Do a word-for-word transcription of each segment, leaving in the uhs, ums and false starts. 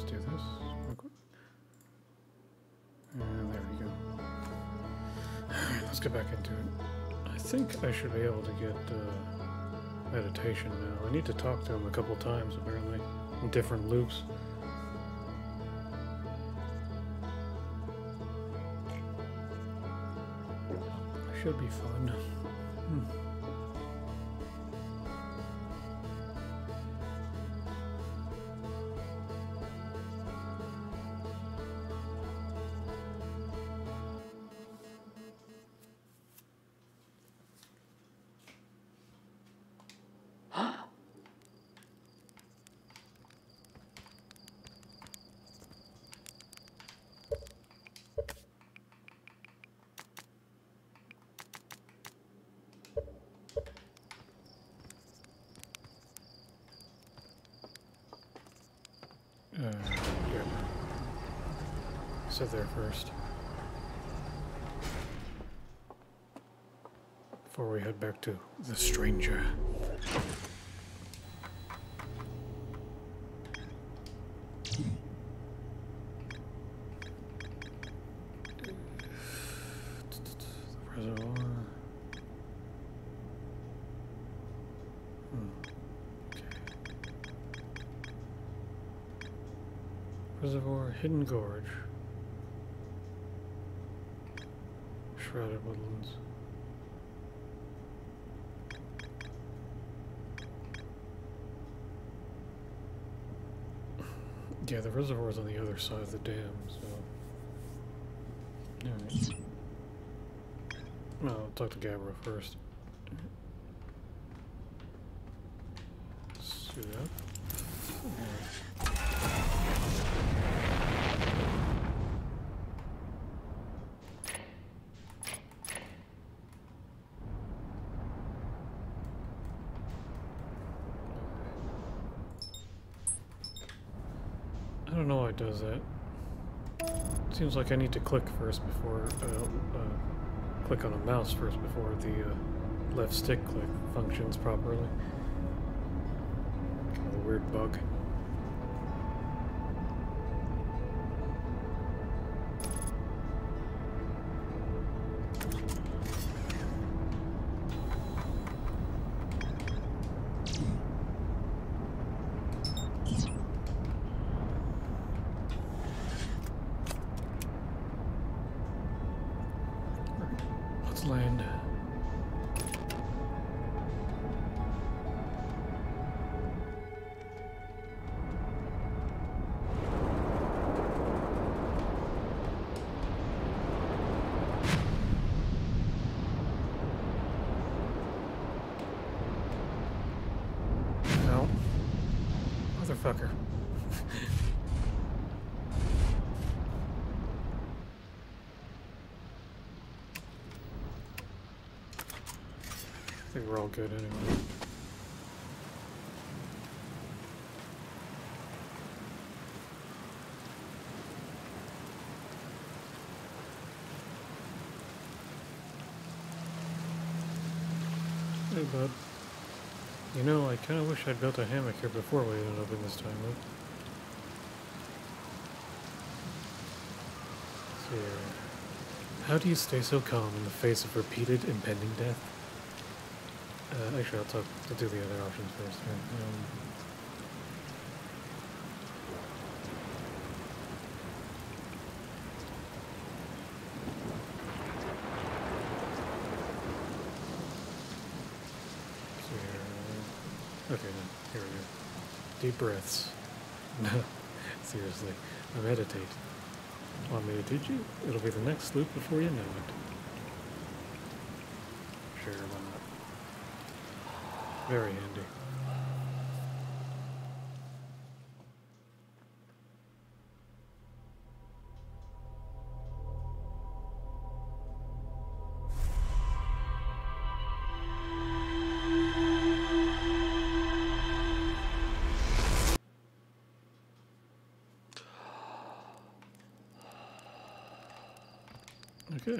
do this real quick. And there we go. Alright, let's get back into it. I think I should be able to get uh, meditation now. I need to talk to him a couple times, apparently, in different loops. Should be fun. Hmm. Uh, yeah. Sit there first. Before we head back to the stranger. The reservoir. Reservoir, Hidden Gorge, Shrouded Woodlands. Yeah, the reservoir's on the other side of the dam, so... Alright. Well, I'll talk to Gabbro first. Suit up. Alright. I don't know why it does that. Seems like I need to click first before, uh, uh, click on a mouse first before the uh, left stick click functions properly. Kind of a weird bug. Land. No. Motherfucker. I think we're all good anyway. Hey, bud. You know, I kind of wish I'd built a hammock here before we ended up in this time loop. So, how do you stay so calm in the face of repeated impending death? Uh, actually, I'll talk. I'll do the other options first. Here. Um, so here, okay, then here we go. Deep breaths. No, seriously, I meditate. Want me to teach you? It'll be the next loop before you know it. Sure, why not? Very handy. Okay.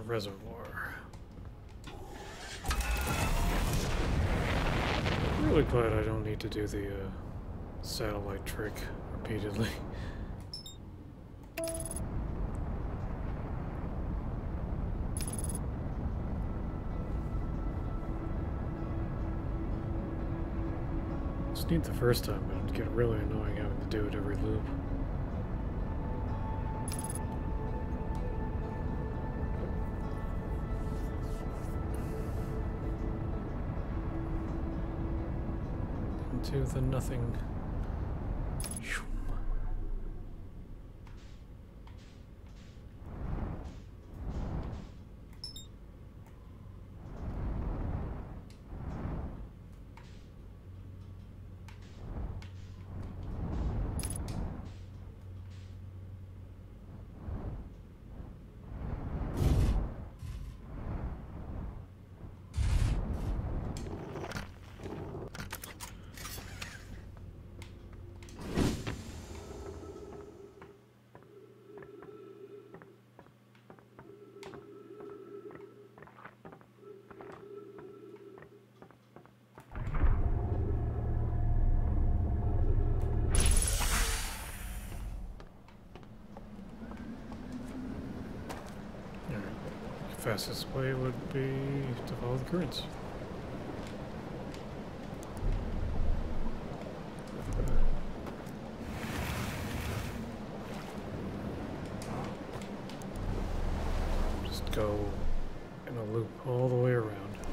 reservoir. Really glad I don't need to do the uh, satellite trick repeatedly. It's neat the first time, but it'd get really annoying having to do it every loop. Into the nothing. Fastest way would be to follow the currents. Just go in a loop all the way around.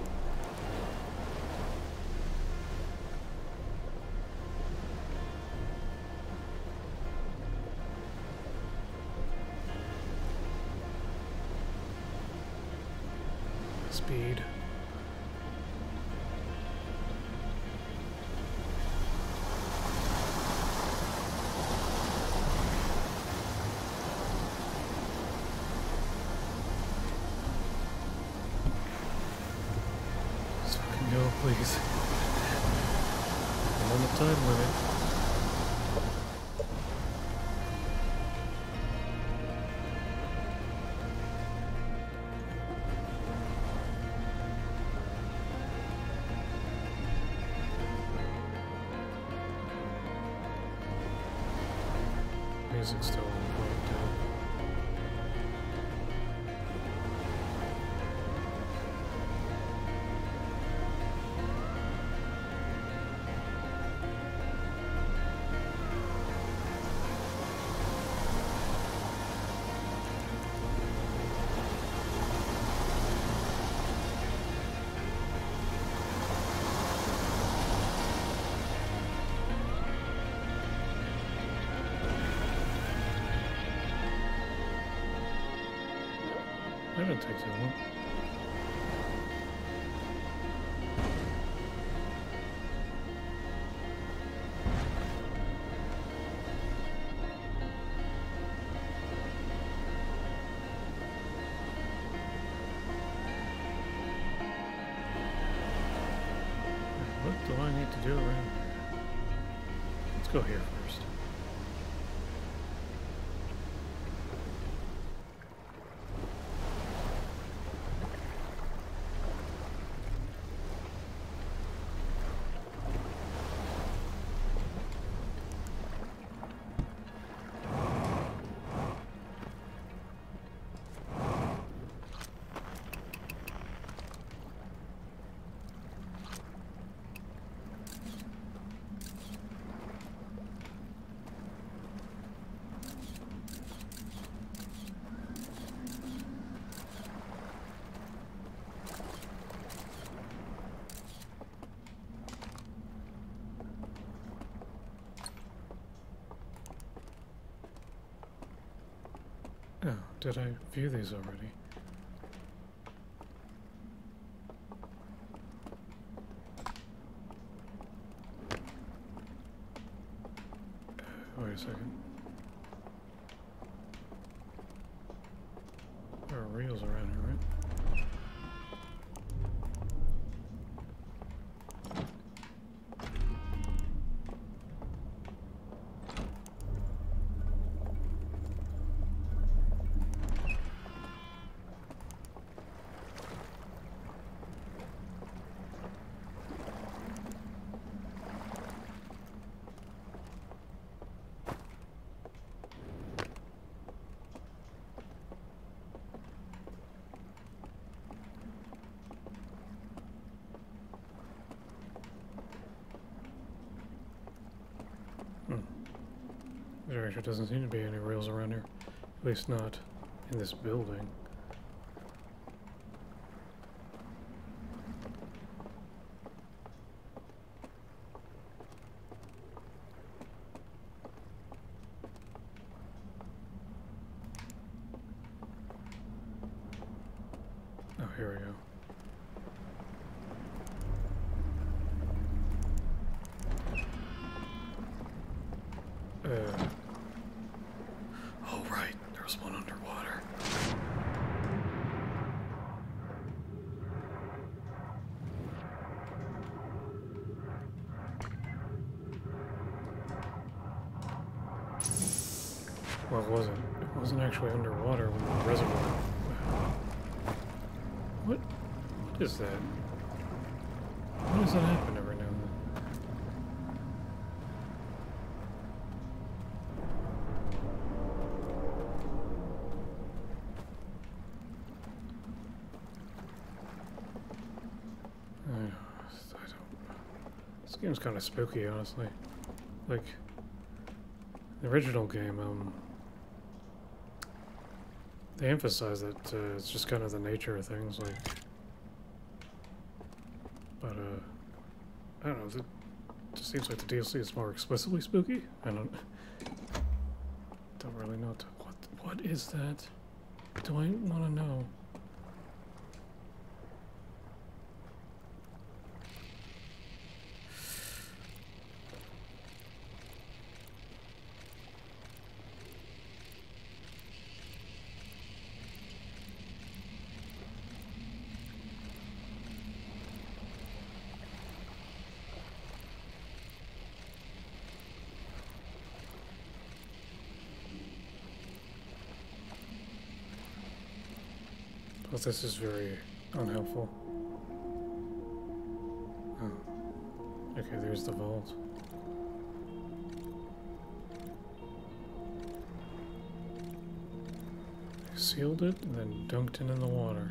Speed. So I can go, please. I'm on the time limit. Music's still on point down. That didn't take too long. What do I need to do around here? Let's go here first. Oh, did I view these already? Wait a second. There are reels around here, right? There actually doesn't seem to be any rails around here. At least not in this building. Oh, here we go. Uh, oh, right. There's one underwater. Well, it wasn't. It wasn't actually underwater when the reservoir. What? What is that? Why does that happen every now and then? I, I don't. This game's kind of spooky, honestly. Like the original game, um, they emphasize that uh, it's just kind of the nature of things, like. But uh, I don't know. It just seems like the D L C is more explicitly spooky. I don't. Don't really know what. To, what what is that? Do I want to know? But this is very unhelpful. Oh. Okay, there's the vault. They sealed it and then dunked it in the water.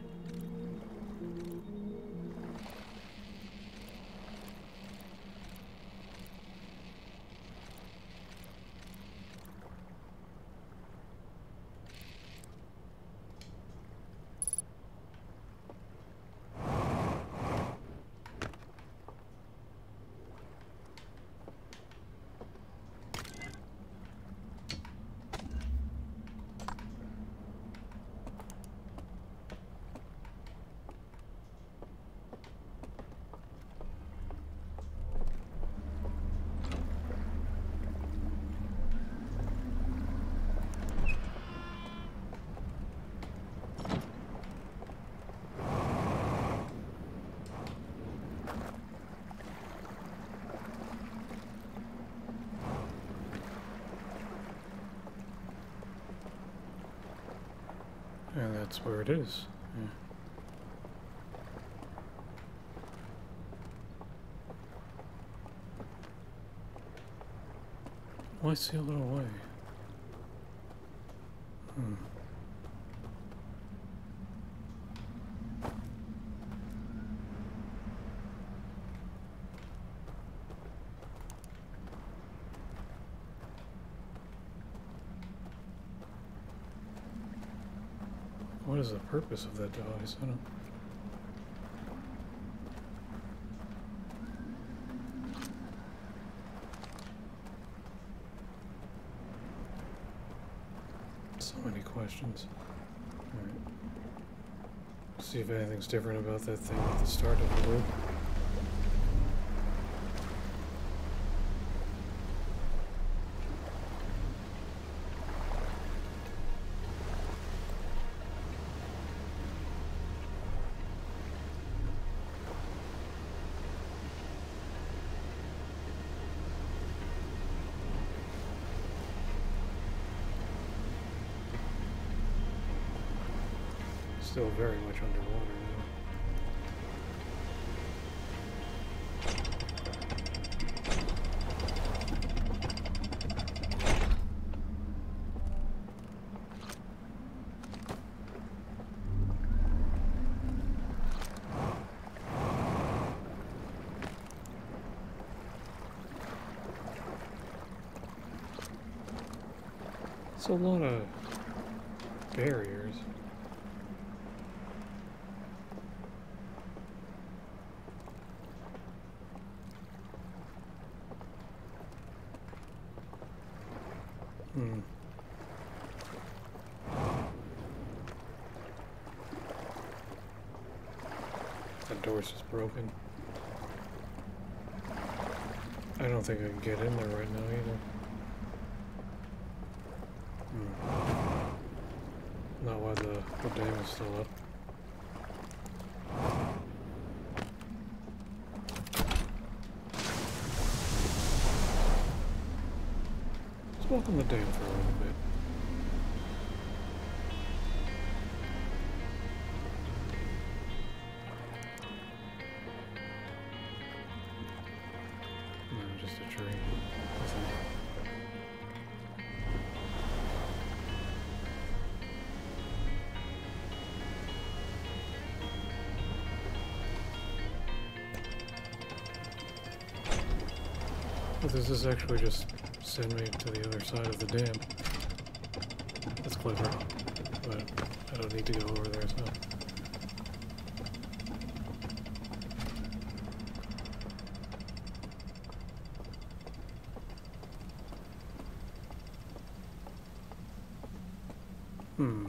And that's where it is. Yeah. Why seal it away? Hmm. What is the purpose of that device? I don't. So many questions. Alright. See if anything's different about that thing at the start of the loop. Still very much underwater now. That's a lot of barriers. Hmm. That door's just broken. I don't think I can get in there right now either. Hmm. Not while the, the dam is still up. Let's walk on the dam for a little bit. No, just a tree. Nothing. But does this actually just send me to the other side of the dam? That's clever, but I don't need to go over there, so... Hmm.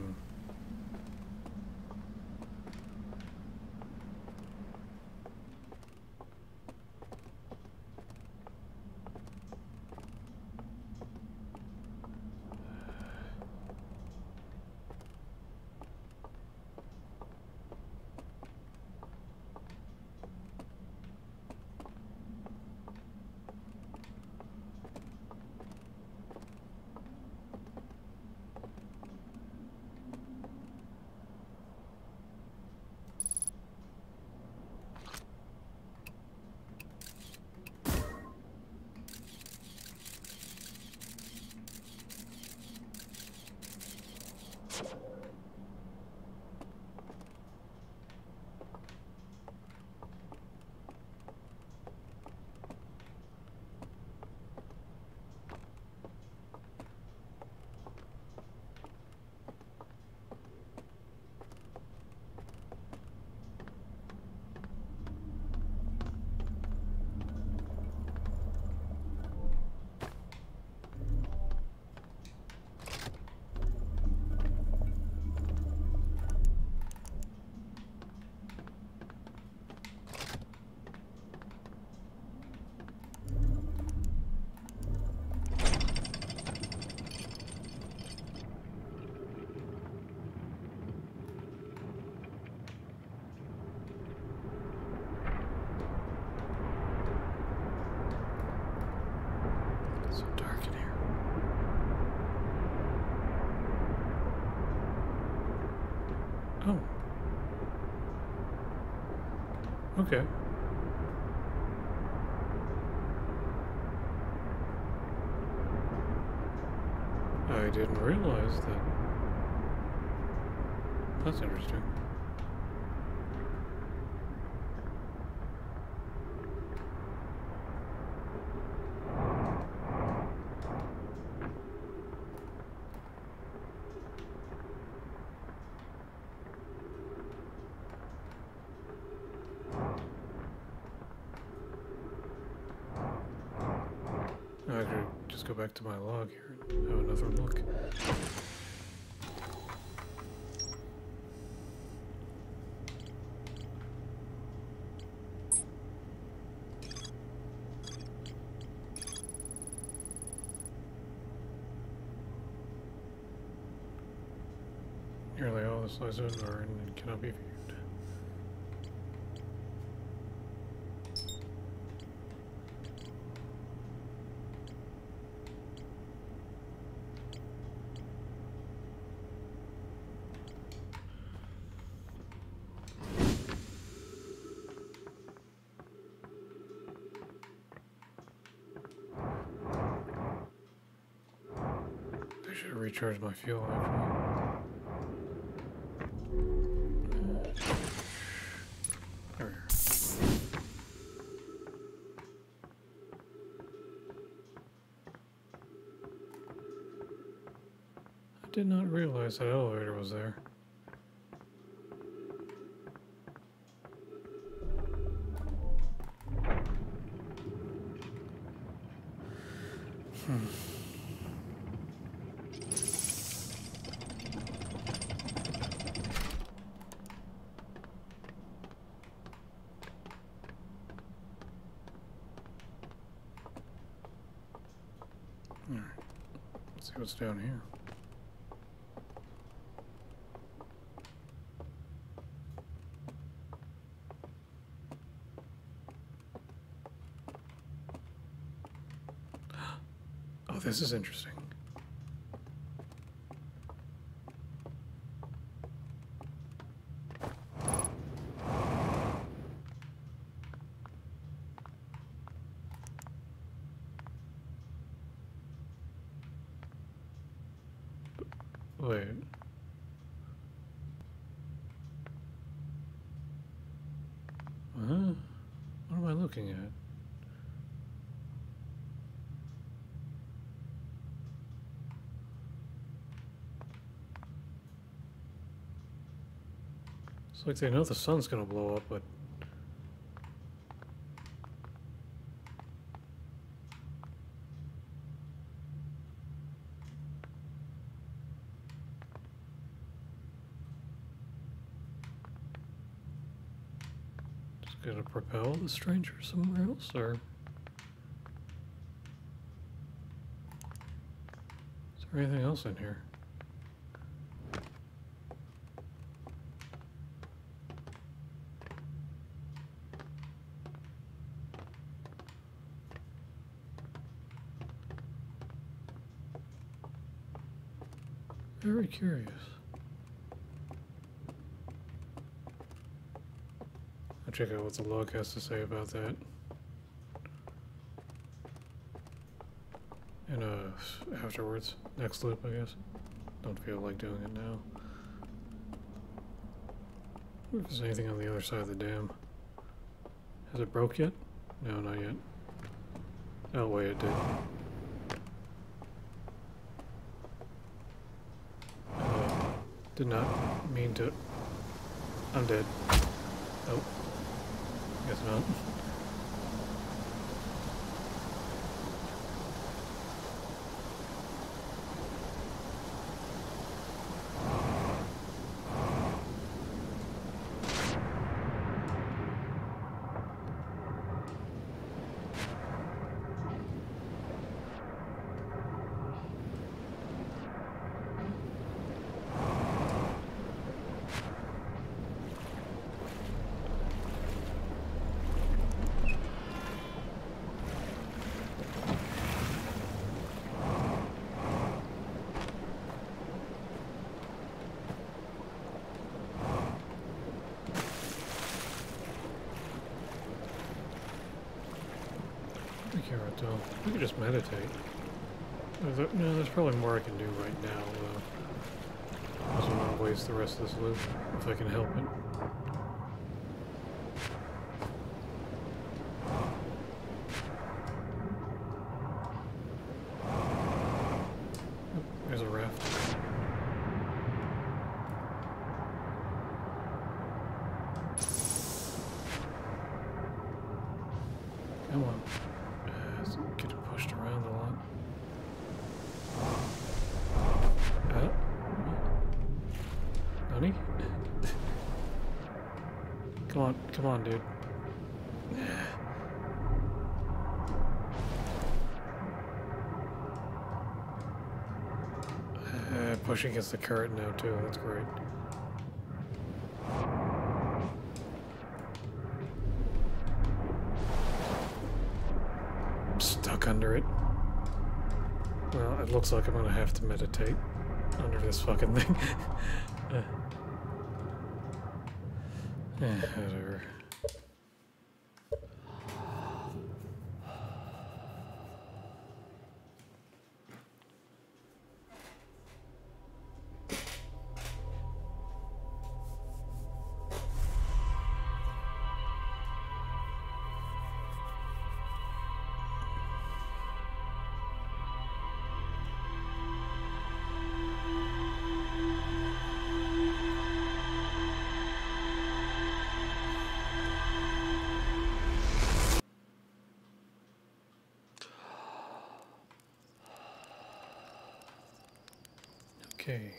So dark in here. Oh. Okay. I didn't realize that. That's interesting. I could just go back to my log here and have another look. Nearly all the slices are in and cannot be viewed. I should recharge my fuel actually. There we are. did not realize that elevator was there. Hmm. Alright, let's see what's down here. Oh, this is interesting. Wait. Huh? What am I looking at? It's like they know the sun's gonna blow up, but just gonna propel the stranger somewhere else, or is there anything else in here? Very curious. I'll check out what the log has to say about that. And uh, afterwards, next loop, I guess. Don't feel like doing it now. I wonder if there's anything on the other side of the dam. Has it broke yet? No, not yet. Oh wait, it did. Did not mean to. I'm dead. Oh. Guess not. I could just meditate. There, no, there's probably more I can do right now, though. I also want to waste the rest of this loop, if I can help it. Oh, there's a raft. Come on. It's getting pushed around a lot. Uh, Nani? Come on, come on, dude. Uh, pushing against the current now too, that's great. Stuck under it. Well, it looks like I'm gonna have to meditate under this fucking thing. uh, eh, whatever. Okay.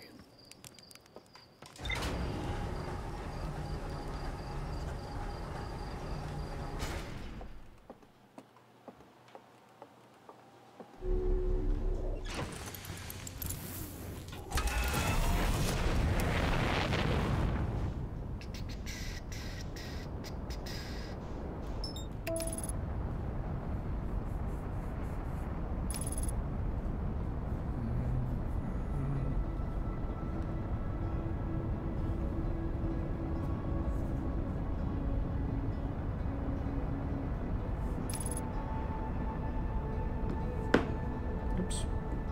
Oops.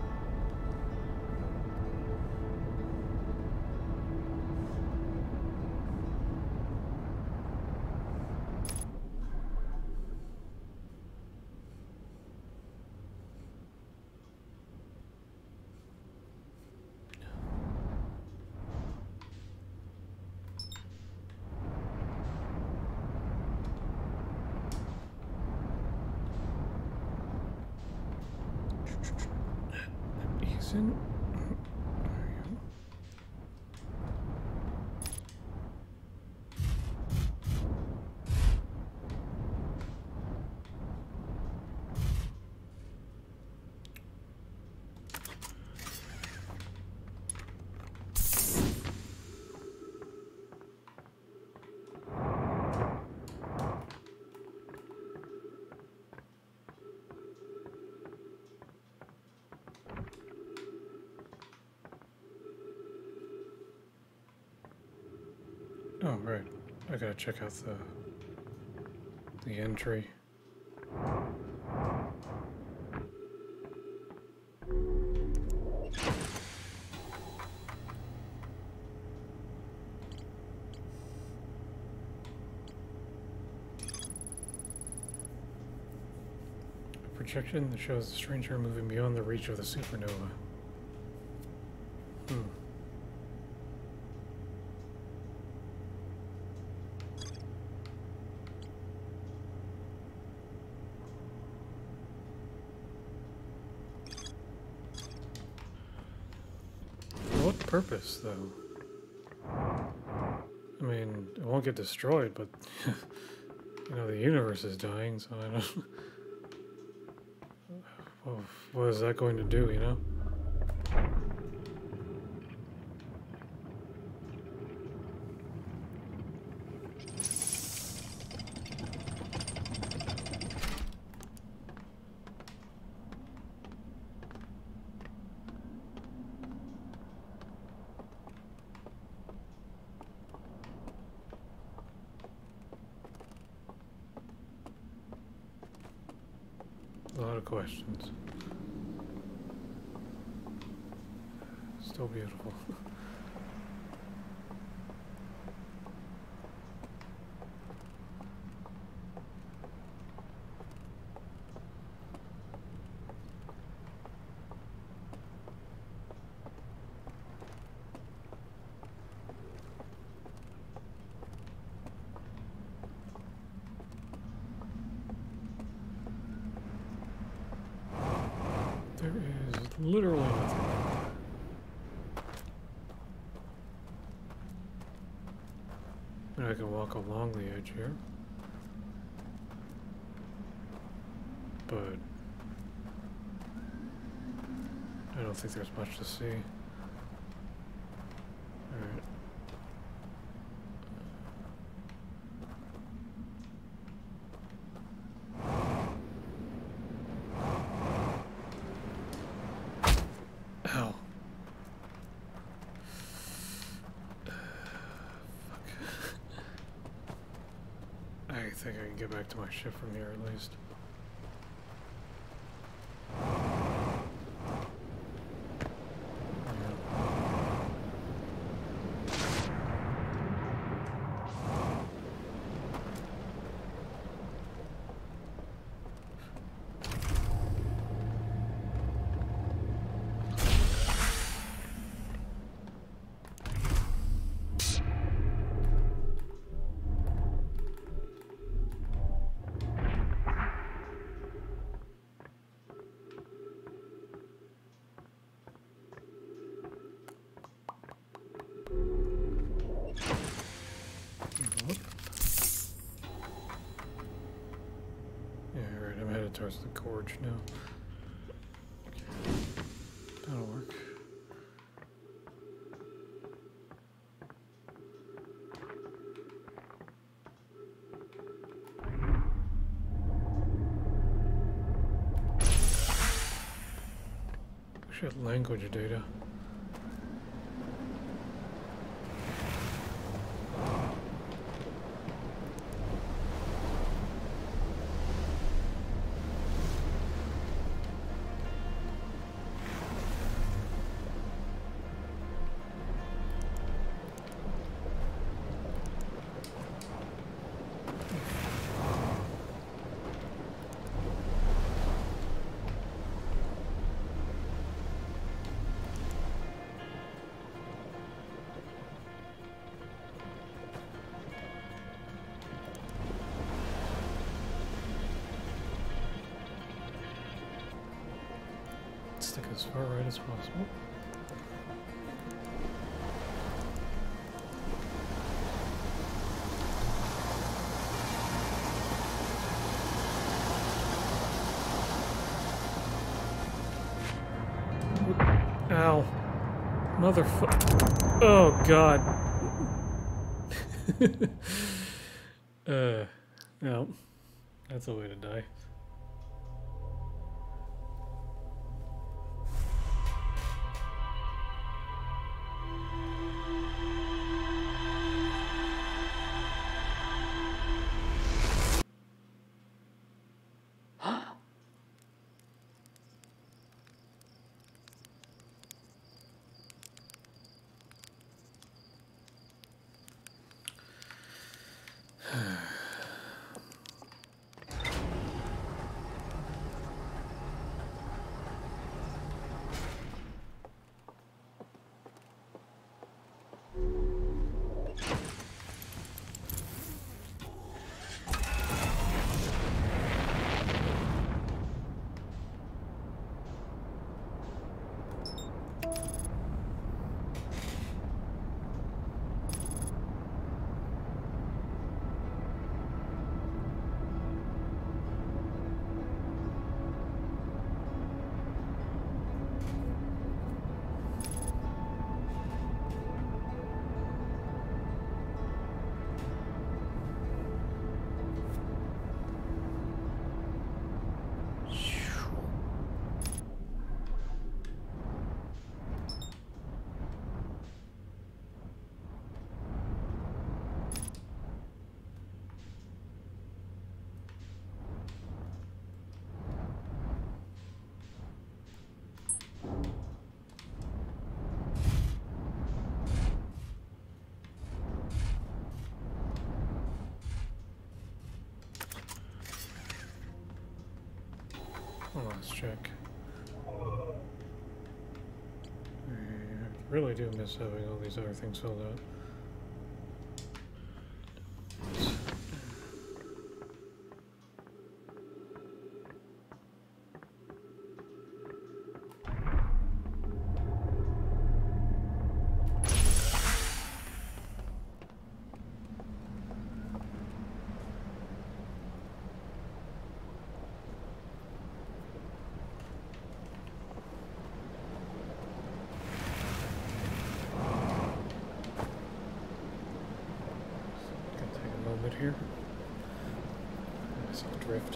Isn't. Oh, right. I gotta check out the the entry. A projection that shows the stranger moving beyond the reach of the supernova. Hmm. What purpose, though? I mean, it won't get destroyed, but you know the universe is dying, so I don't. Well, what is that going to do? You know. A lot of questions. Still beautiful. There is literally nothing. And I can walk along the edge here. But I don't think there's much to see. Alright. Ow. I think I can get back to my ship from here at least. I'm headed towards the gorge now. That'll work. Shit, language data. Stick as far right as possible. Ow. Motherfucker. Oh, God. uh, no. That's a way to die. Oh, let's check. I really do miss having all these other things filled out. Here. I saw a drift.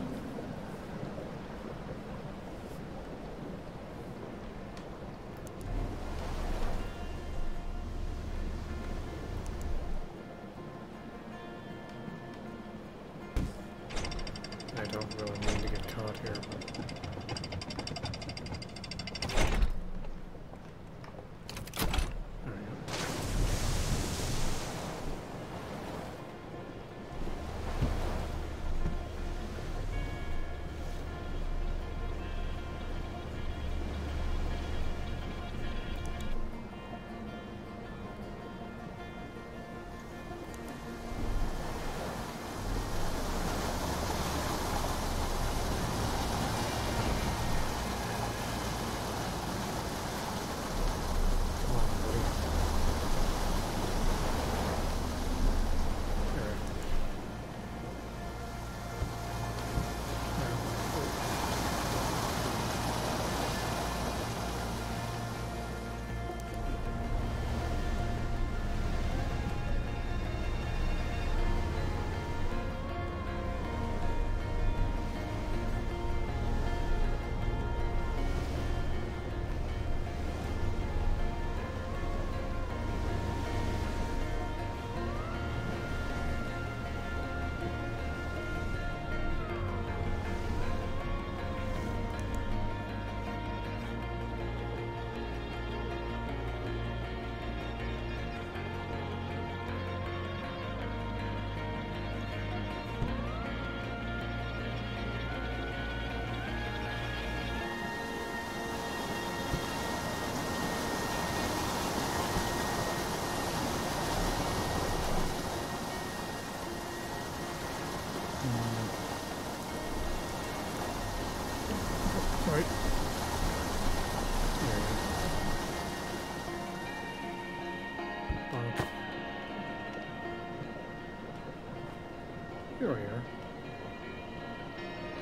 I don't really mean to get caught here, but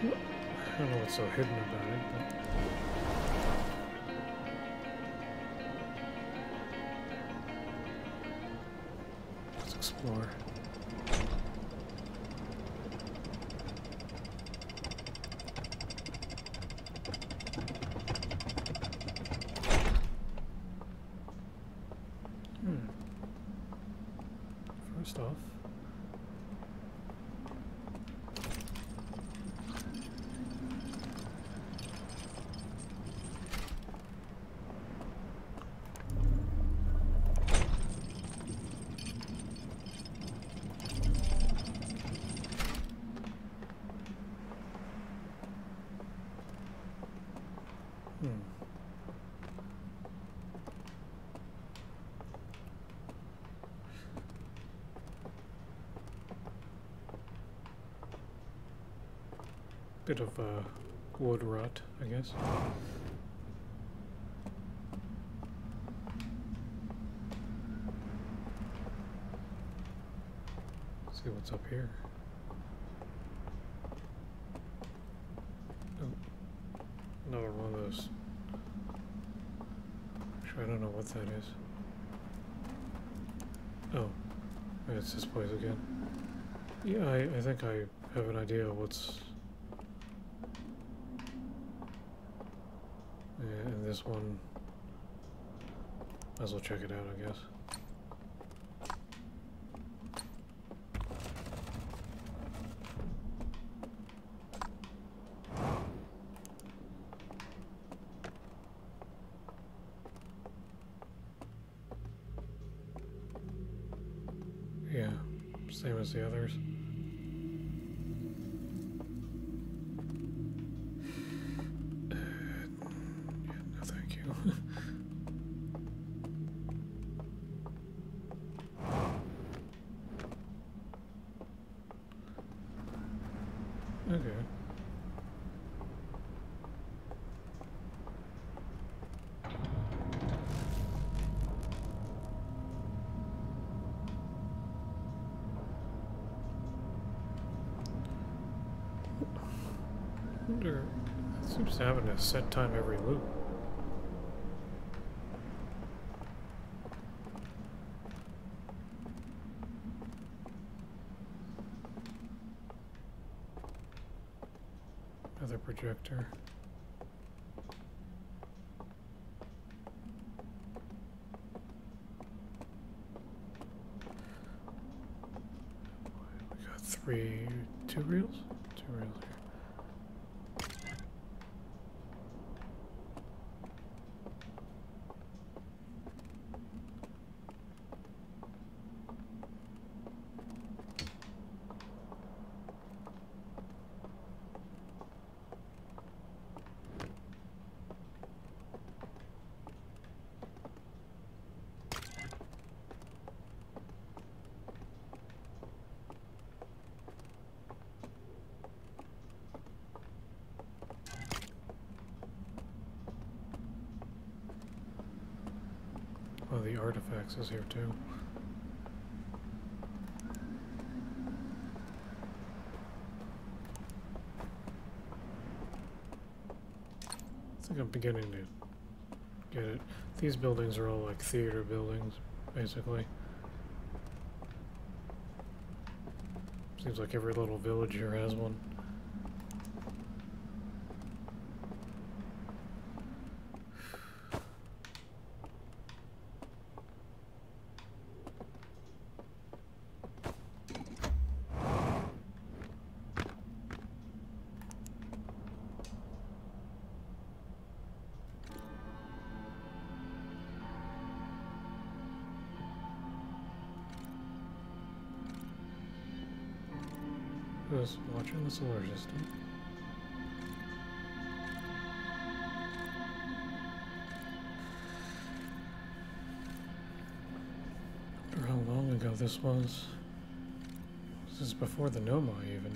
I don't know what's so hidden about it, but... Let's explore. Hmm. First off... Hmm. Bit of uh, wood rot, I guess. Let's see what's up here. Oh, another one of those. Actually, I don't know what that is. Oh, maybe it's this place again. Yeah, I, I think I have an idea of what's... Yeah, and this one... Might as well check it out, I guess. Yeah, same as the others. Uh, yeah, no thank you. Okay. Wonder, it seems to happen a set time every loop. Another projector. We got three, two reels? Two reels here. Oh, the artifacts is here too. I think I'm beginning to get it. These buildings are all like theater buildings, basically. Seems like every little village here has one. Just watching the solar system. I wonder how long ago this was. This is before the Noma even.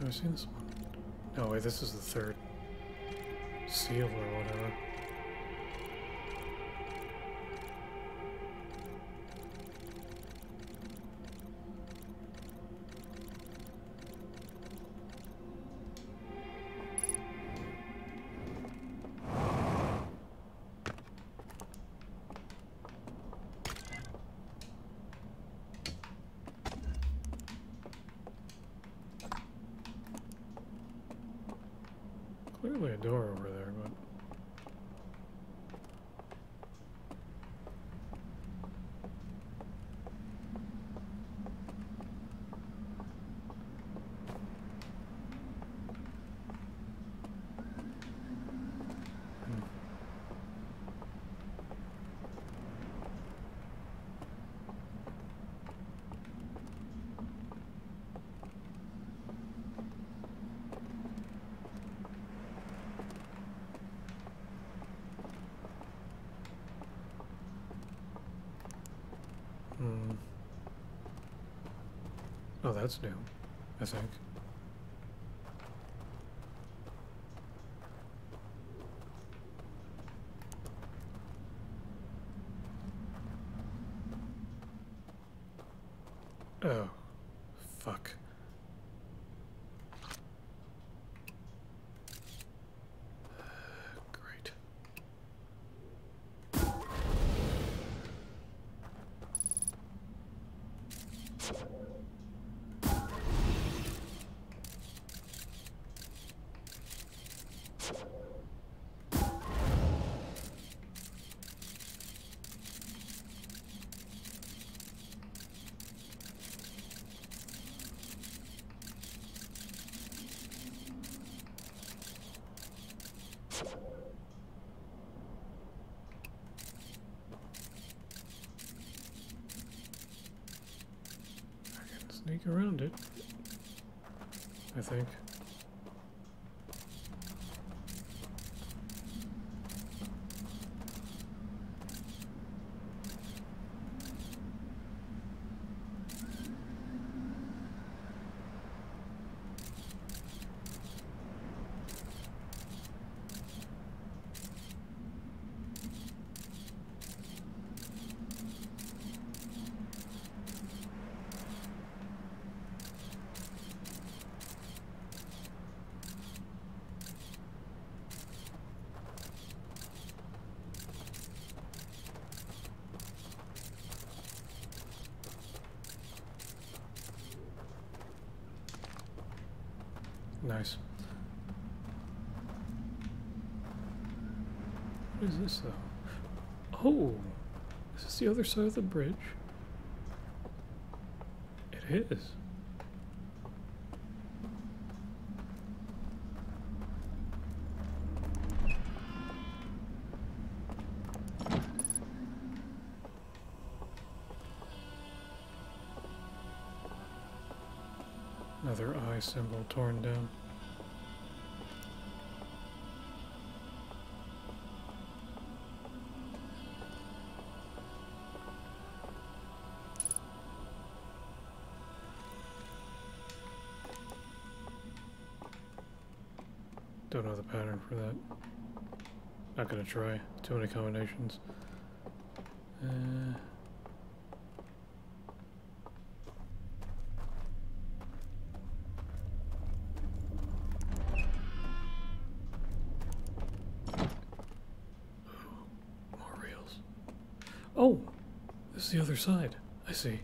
I seen this one? No, wait, this is the third seal or whatever. Clearly a door over there, but... Hmm. Hmm. Oh, that's new, I think. Oh, fuck. Great. I can sneak around it, I think. Nice. What is this, though? Oh! Is this the other side of the bridge? It is. Another eye symbol torn down. Don't know the pattern for that. Not gonna try. Too many combinations. Uh, more reels. Oh! This is the other side. I see.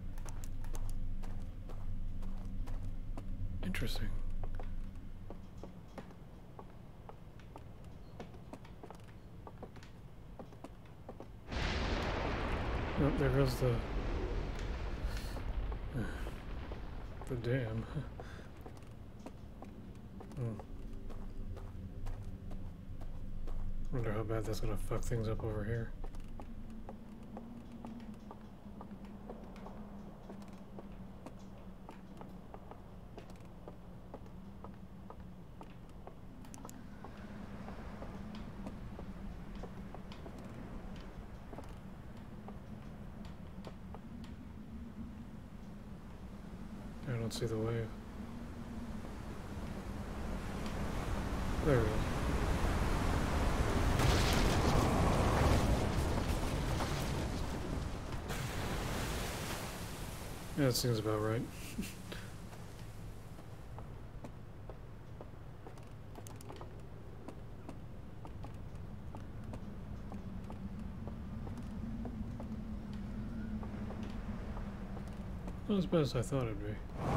Interesting. Oh, there goes the uh, the dam. Hmm. Wonder how bad that's gonna fuck things up over here. I don't see the wave. There we go. Yeah, that seems about right. Not as bad as I thought it'd be.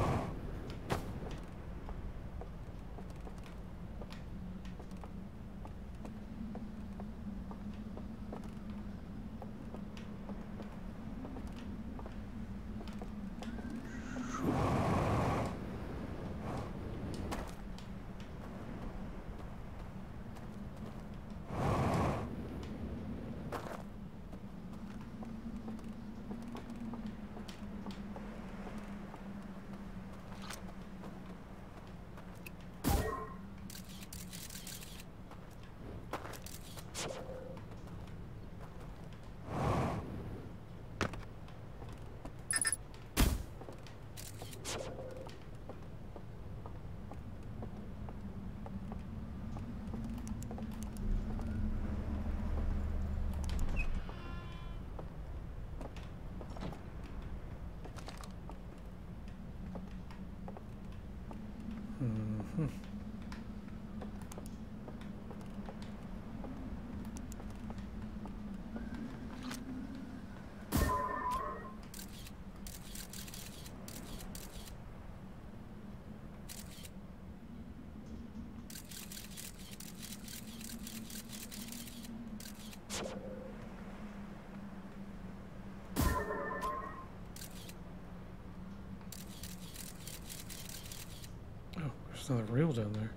Mm-hmm. Oh, there's another reel down there.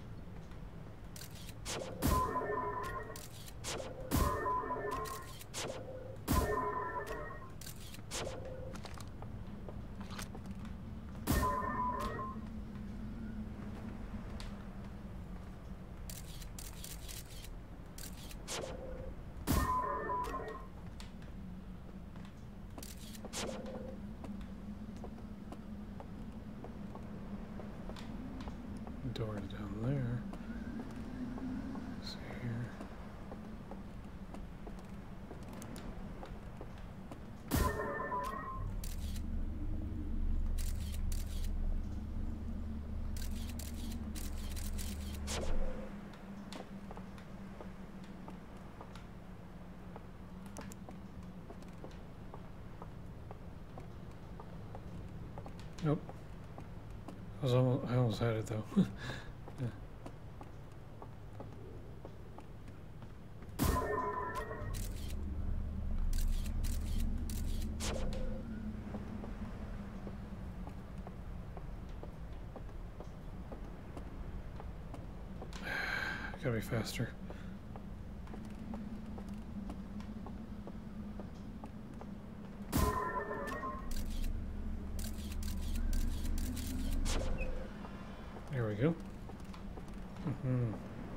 Door is down there. Let's see here. Nope. I was almost, I almost had it though. Yeah. Gotta be faster. There we go. Mm-hmm.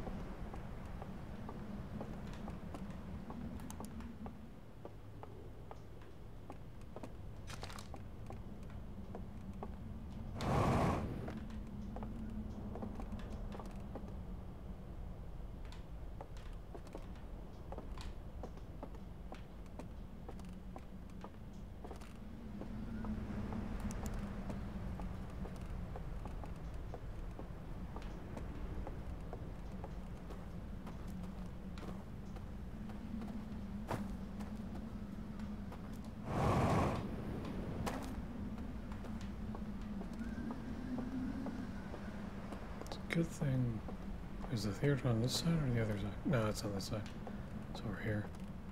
Good thing. Is the theater on this side or the other side? No, it's on this side. It's over here.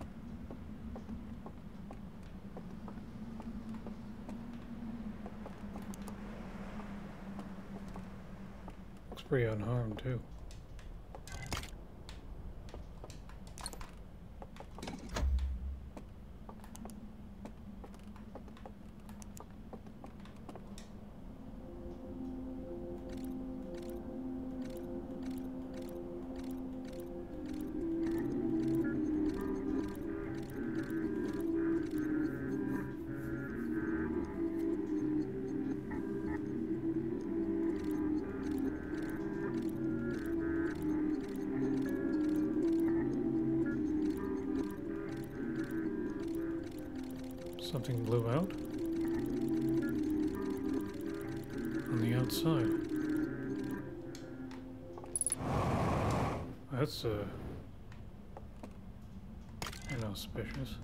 Looks pretty unharmed too. Something blew out on the outside. That's uh, inauspicious.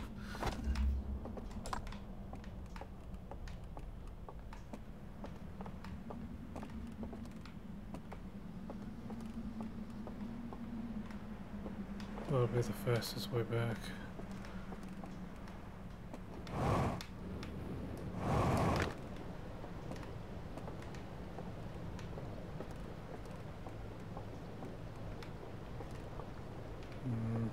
That'll be the fastest way back. Mm.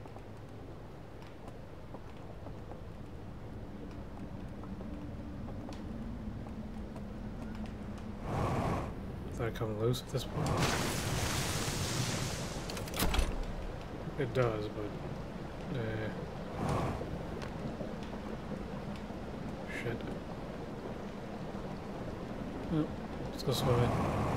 Does that come loose at this point? It does, but uh, shit. Oh, let's go swimming.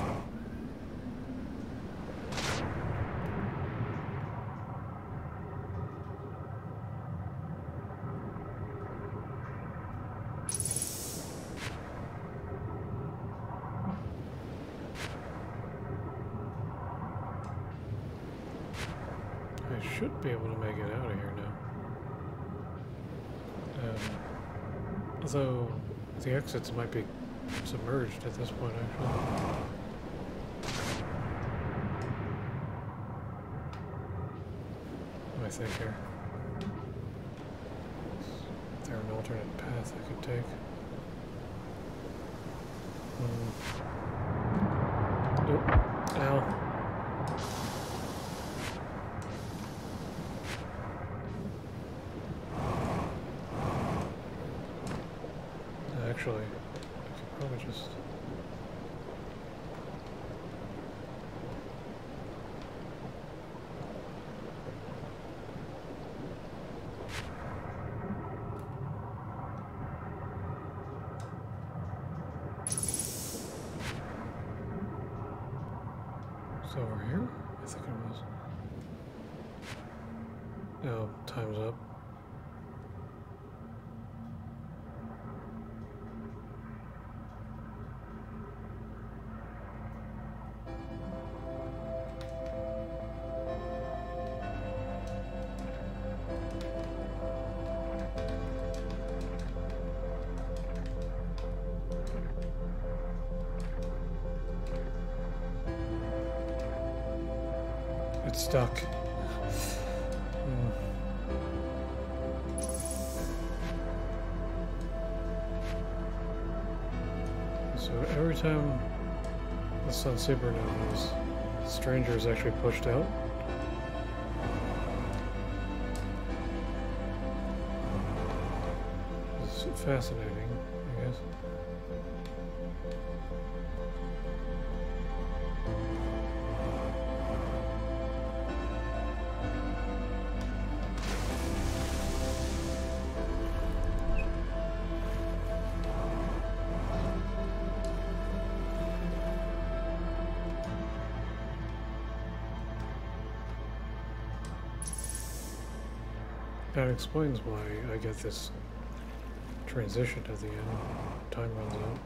I should be able to make it out of here now. Um, although the exits might be submerged at this point, actually. What do I think here? Is there an alternate path I could take? Hmm. Oh, ow. Actually, I could probably just... So over here? I think it was. Oh, time's up. It's stuck. Hmm. So every time the sun supernovas, the stranger is actually pushed out. It's fascinating, I guess. That explains why I get this transition at the end. Time runs out.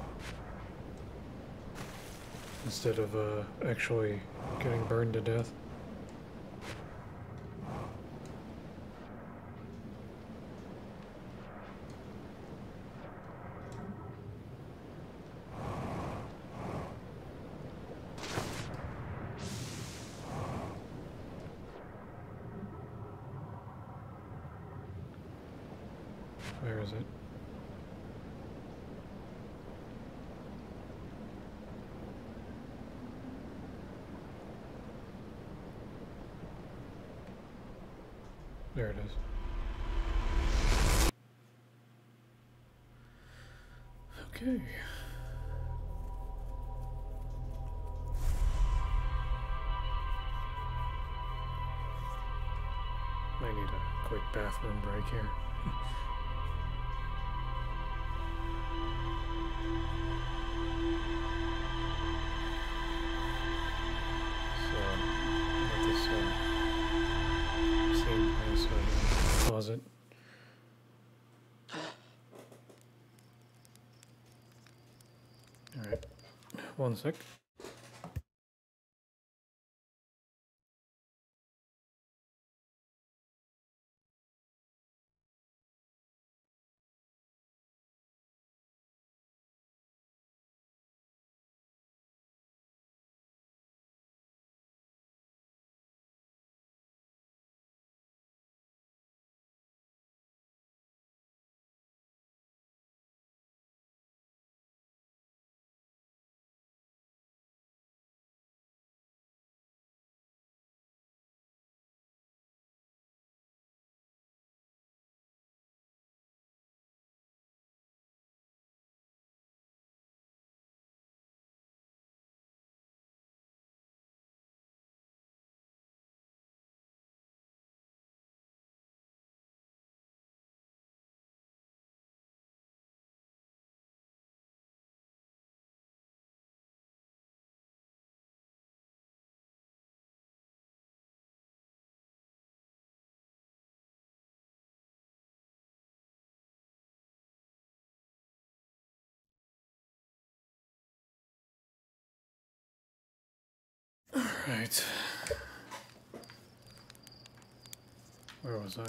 Instead of uh, actually getting burned to death. Where is it? There it is. Okay. Might need a quick bathroom break here. Pause it. Alright, one sec. Alright. Where was I?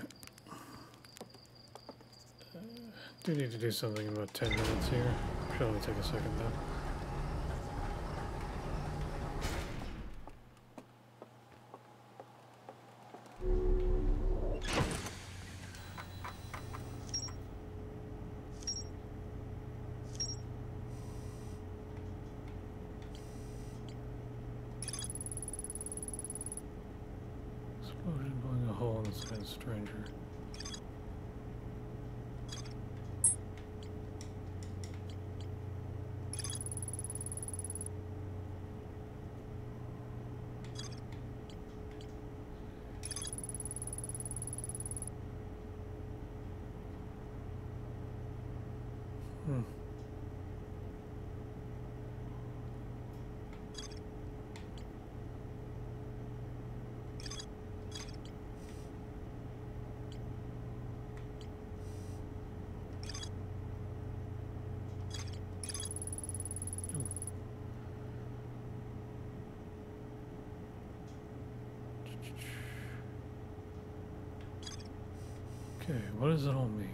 Uh, do need to do something in about ten minutes here. Should only take a second though. Explosion blowing a hole inside stranger. Hmm. Okay, what does it all mean?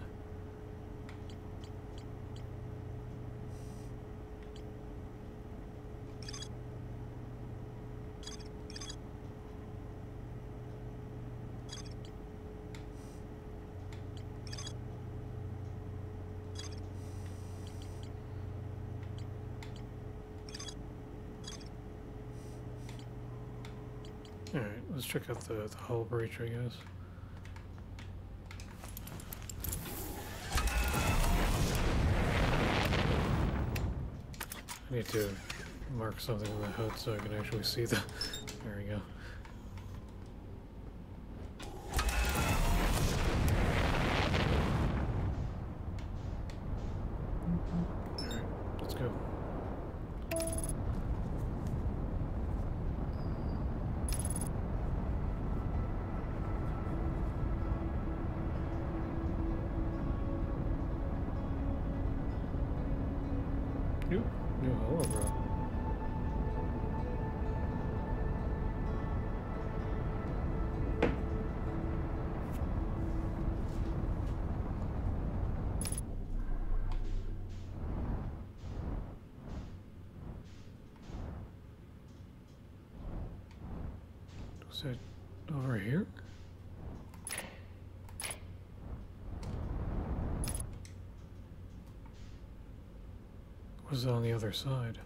Alright, let's check out the, the hull breach, I guess. I need to mark something on the hood so I can actually see the... There we go. Alright, let's go. New, new hologram. Is it over here? Was it on the other side?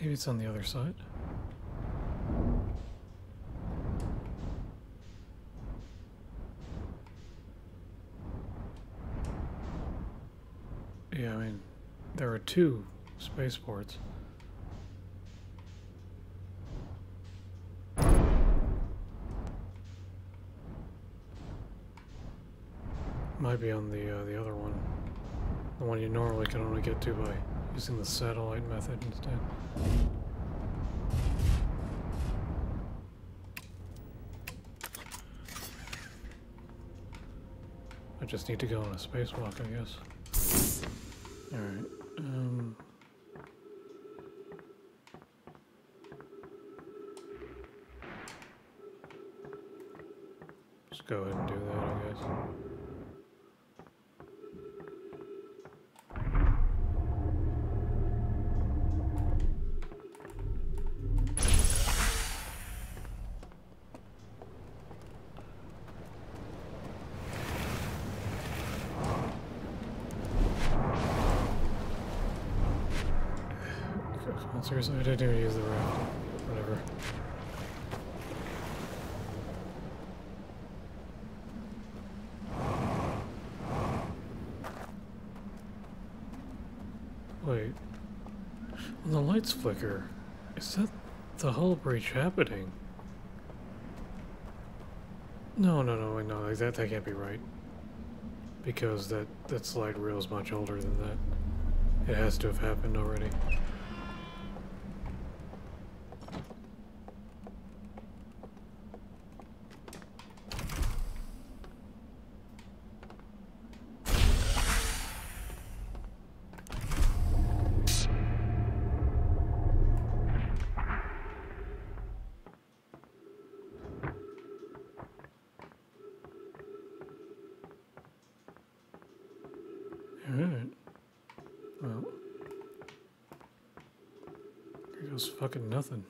Maybe it's on the other side. Yeah, I mean, there are two spaceports. Might be on the uh, the other one, the one you normally can only get to by using the satellite method instead. I just need to go on a spacewalk, I guess. All right. Um. Just go ahead and do that, I guess. Seriously, I didn't even use the raft. Whatever. Wait. When the lights flicker, is that the hull breach happening? No, no, no, no, like that, that can't be right. Because that, that slide reel is much older than that. It has to have happened already. Alright. Well. Here goes fucking nothing.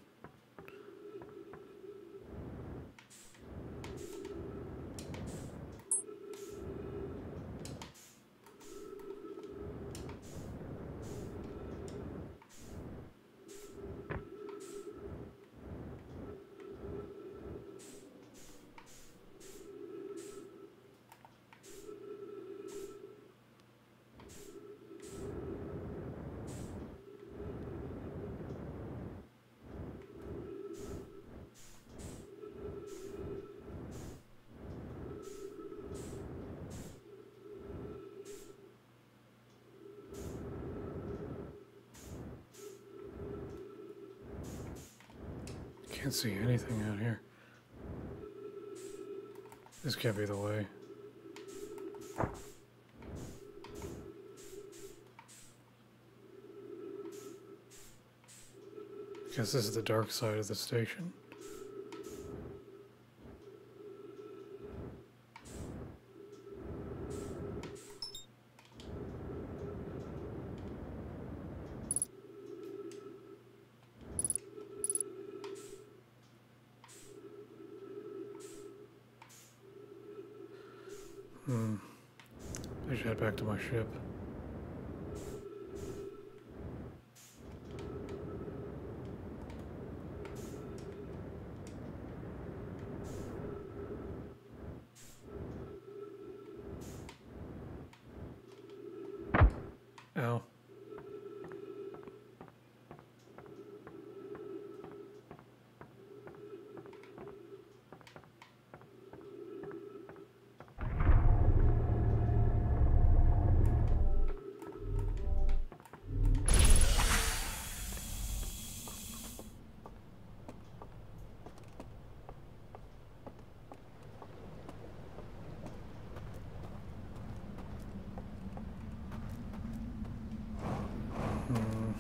Can't see anything out here. This can't be the way. Guess this is the dark side of the station. Hmm. I should head back to my ship. Ow. Hmm.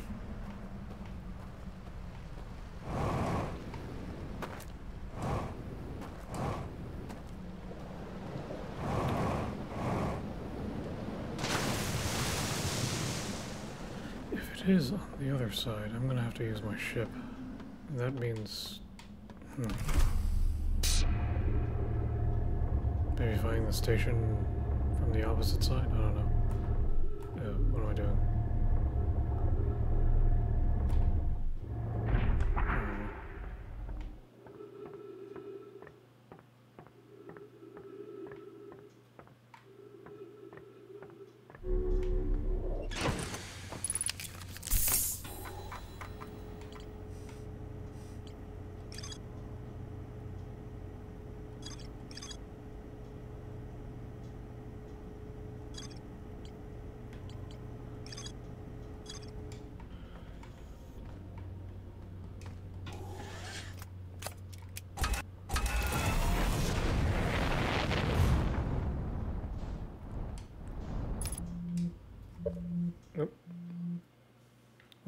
If it is on the other side, I'm gonna have to use my ship. That means... Hmm. Maybe finding the station from the opposite side? I don't know. Uh, what am I doing?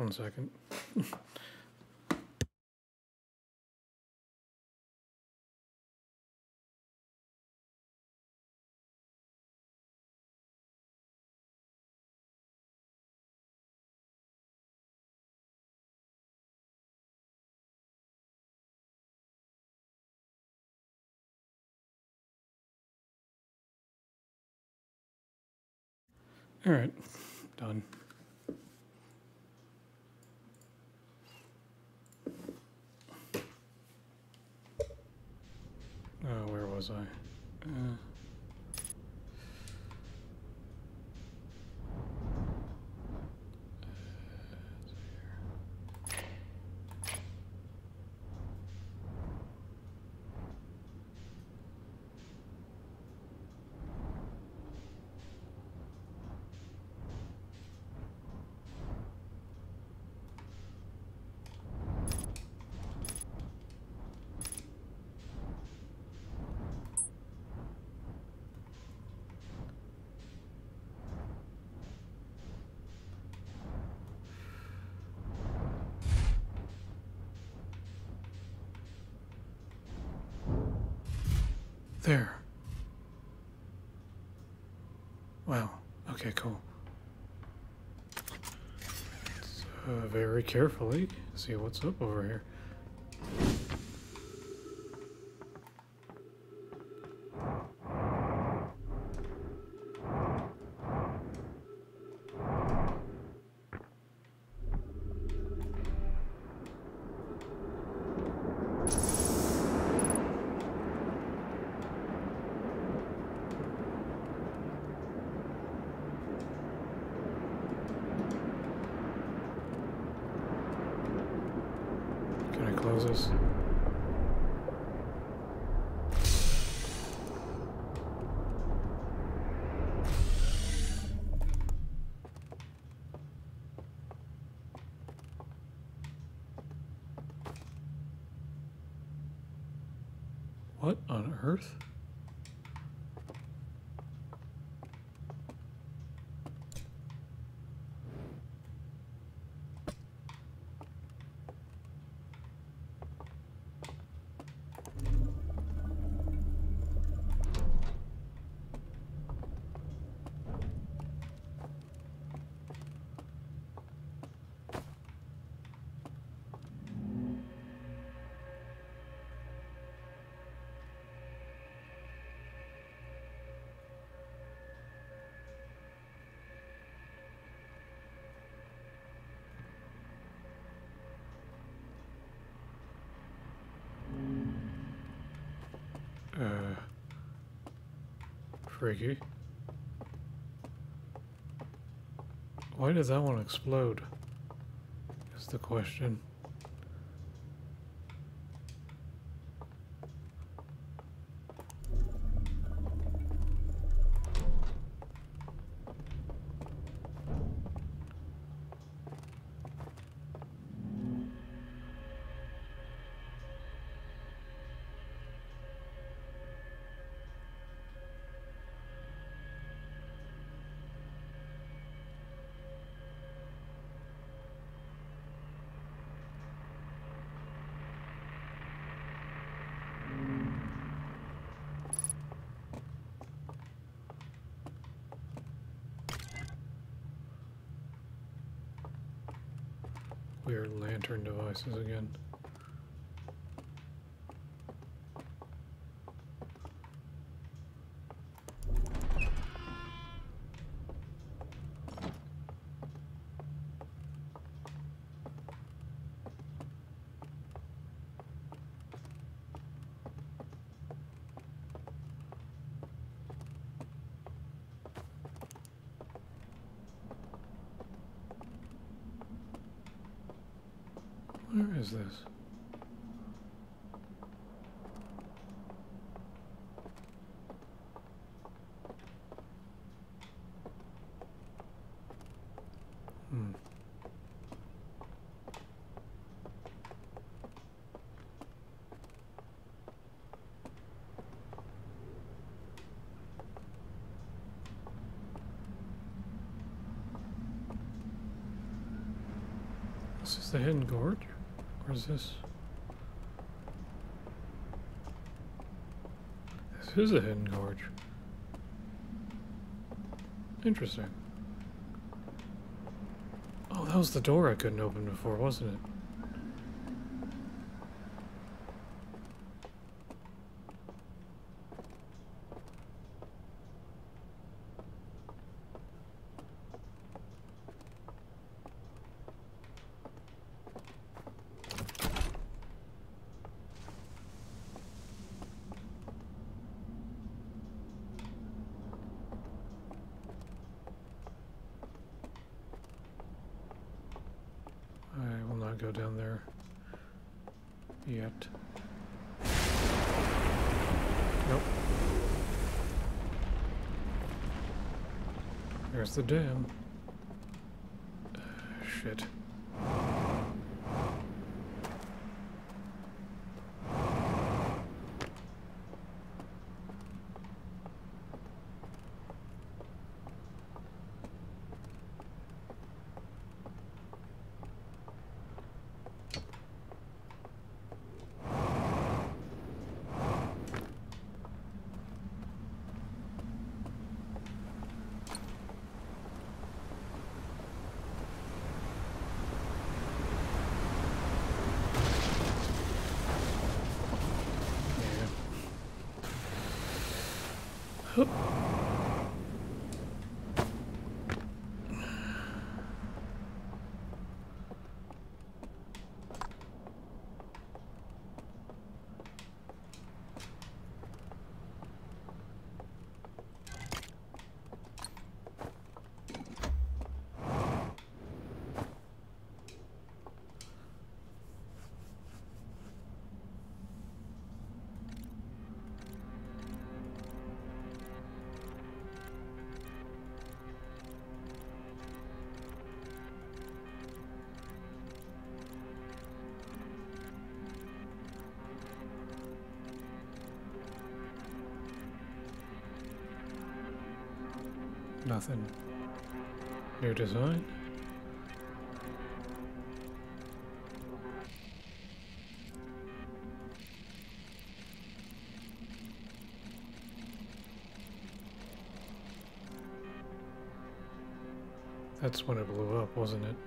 One second. All right, done. Uh, where was I? Uh, There. Wow. Okay, cool. Let's, uh, very carefully see what's up over here. Can I close this? What on earth? Uh, freaky. Why does that one explode? Is the question. Weird lantern devices again. Where is this? Hmm. Is this the hidden gorge? Or is this... This is a hidden gorge. Interesting. Oh, that was the door I couldn't open before, wasn't it? I will not go down there yet. Nope. There's the dam. Uh, shit. Hup. Nothing. New design. That's when it blew up, wasn't it?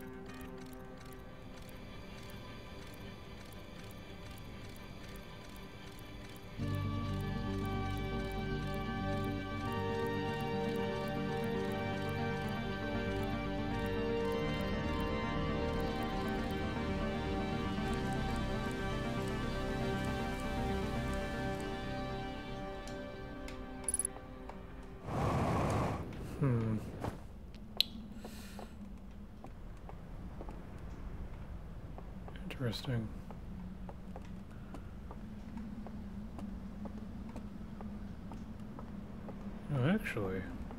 Hmm. Interesting. No, actually.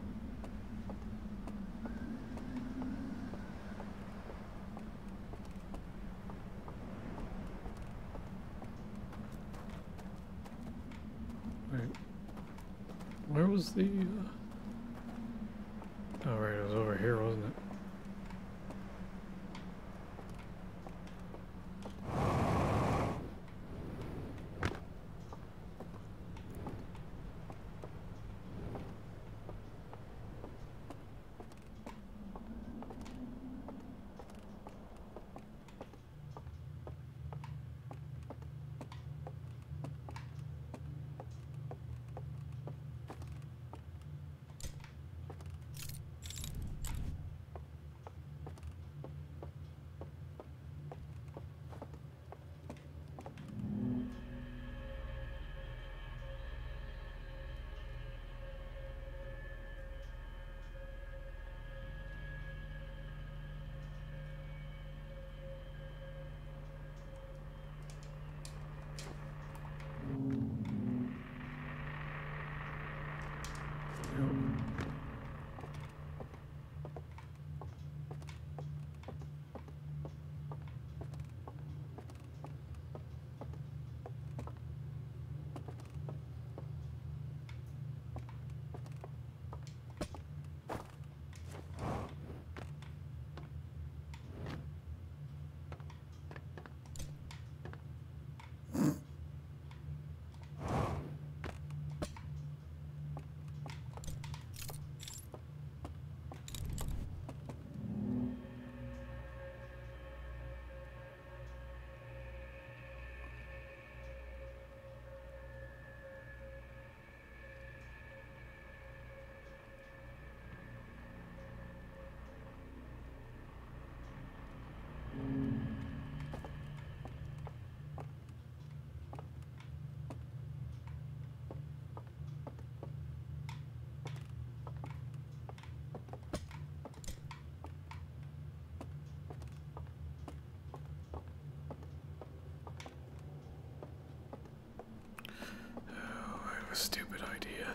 Wait. Where was the... Uh... Oh, right, it was over here, wasn't it? a stupid idea.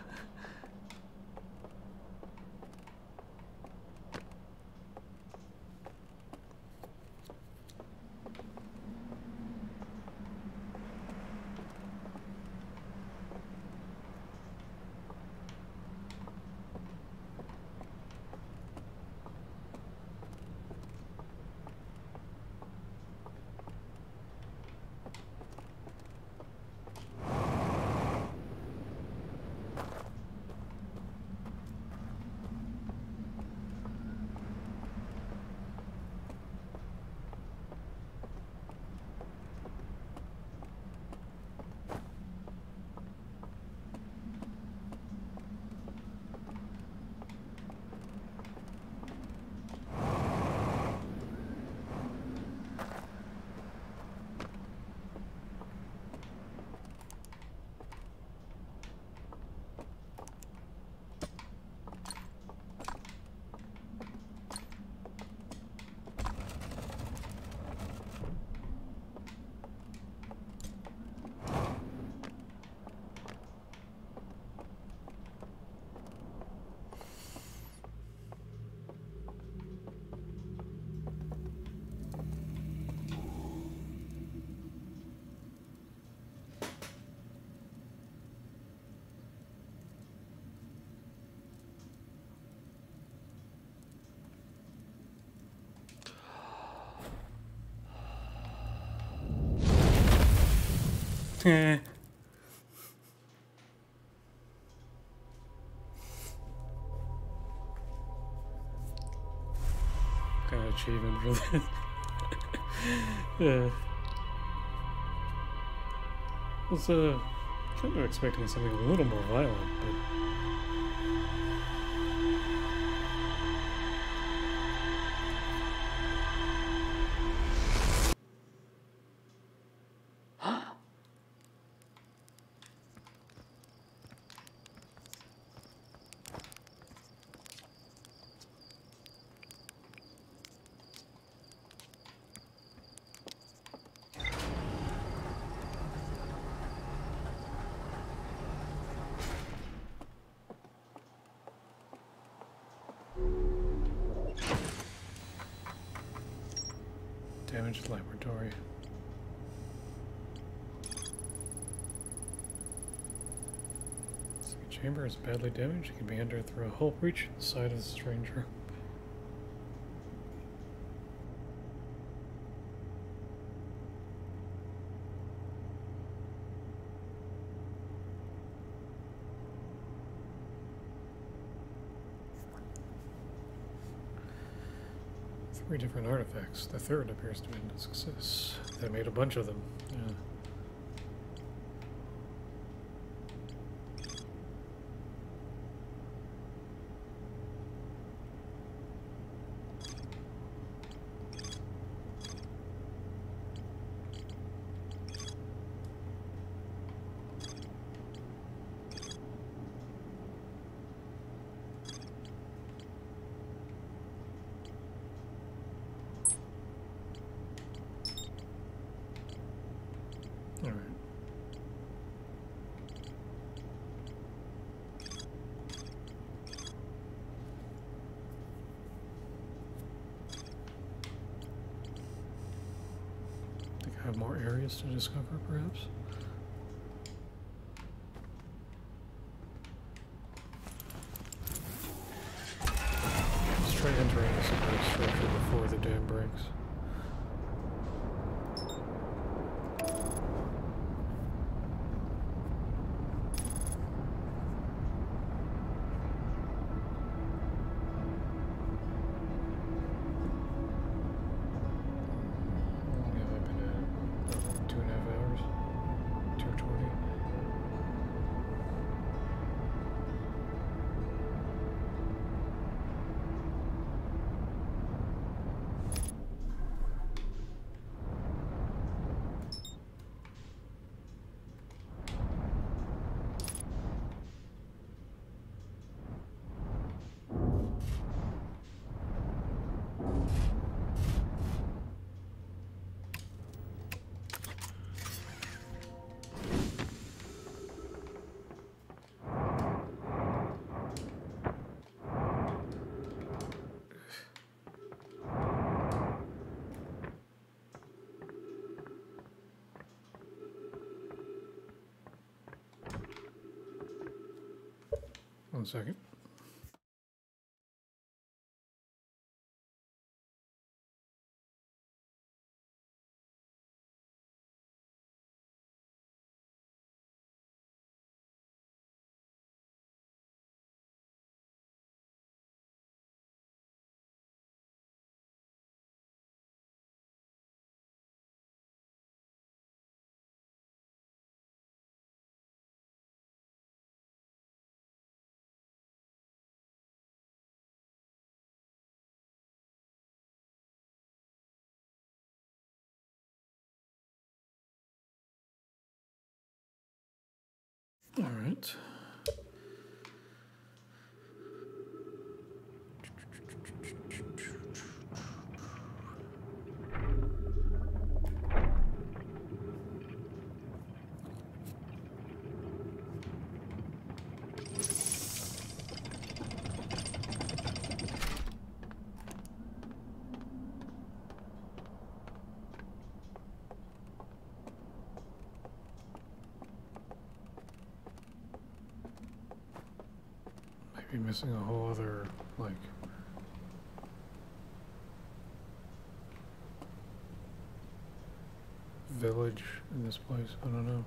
Eh. Kind of achievement for this. Yeah. I was uh, kind of expecting something a little more violent, but. Damaged laboratory. The chamber is badly damaged. It can be entered through a hole breach in the side of the stranger. Three different artifacts. The third appears to be a success. They made a bunch of them. Yeah. Have more areas to discover, perhaps? Let's try entering this support structure before the dam breaks. One second. All right. Be missing a whole other, like, village in this place. I don't know.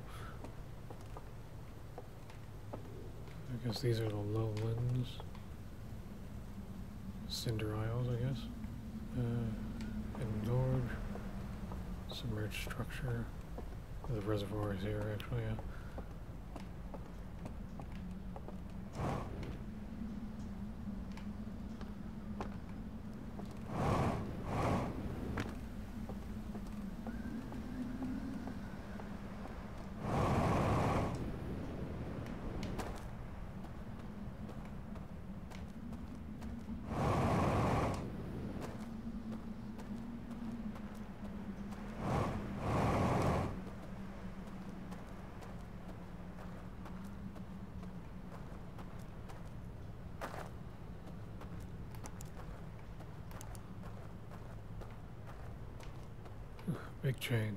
I guess these are the lowlands. Cinder Isles, I guess. Uh, and gorge. Submerged structure. The reservoir is here, actually, yeah. Big chain.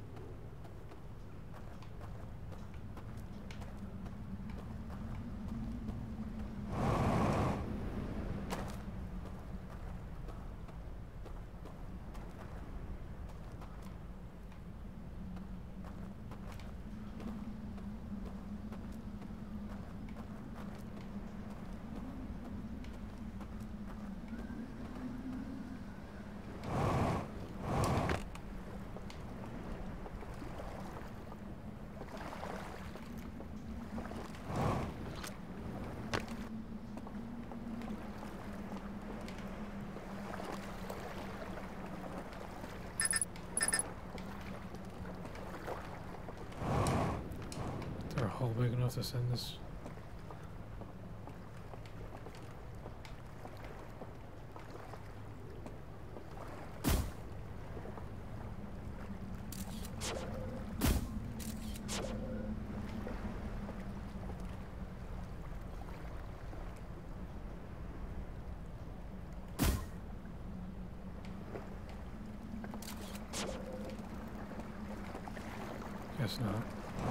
Hole big enough to send this. Guess not.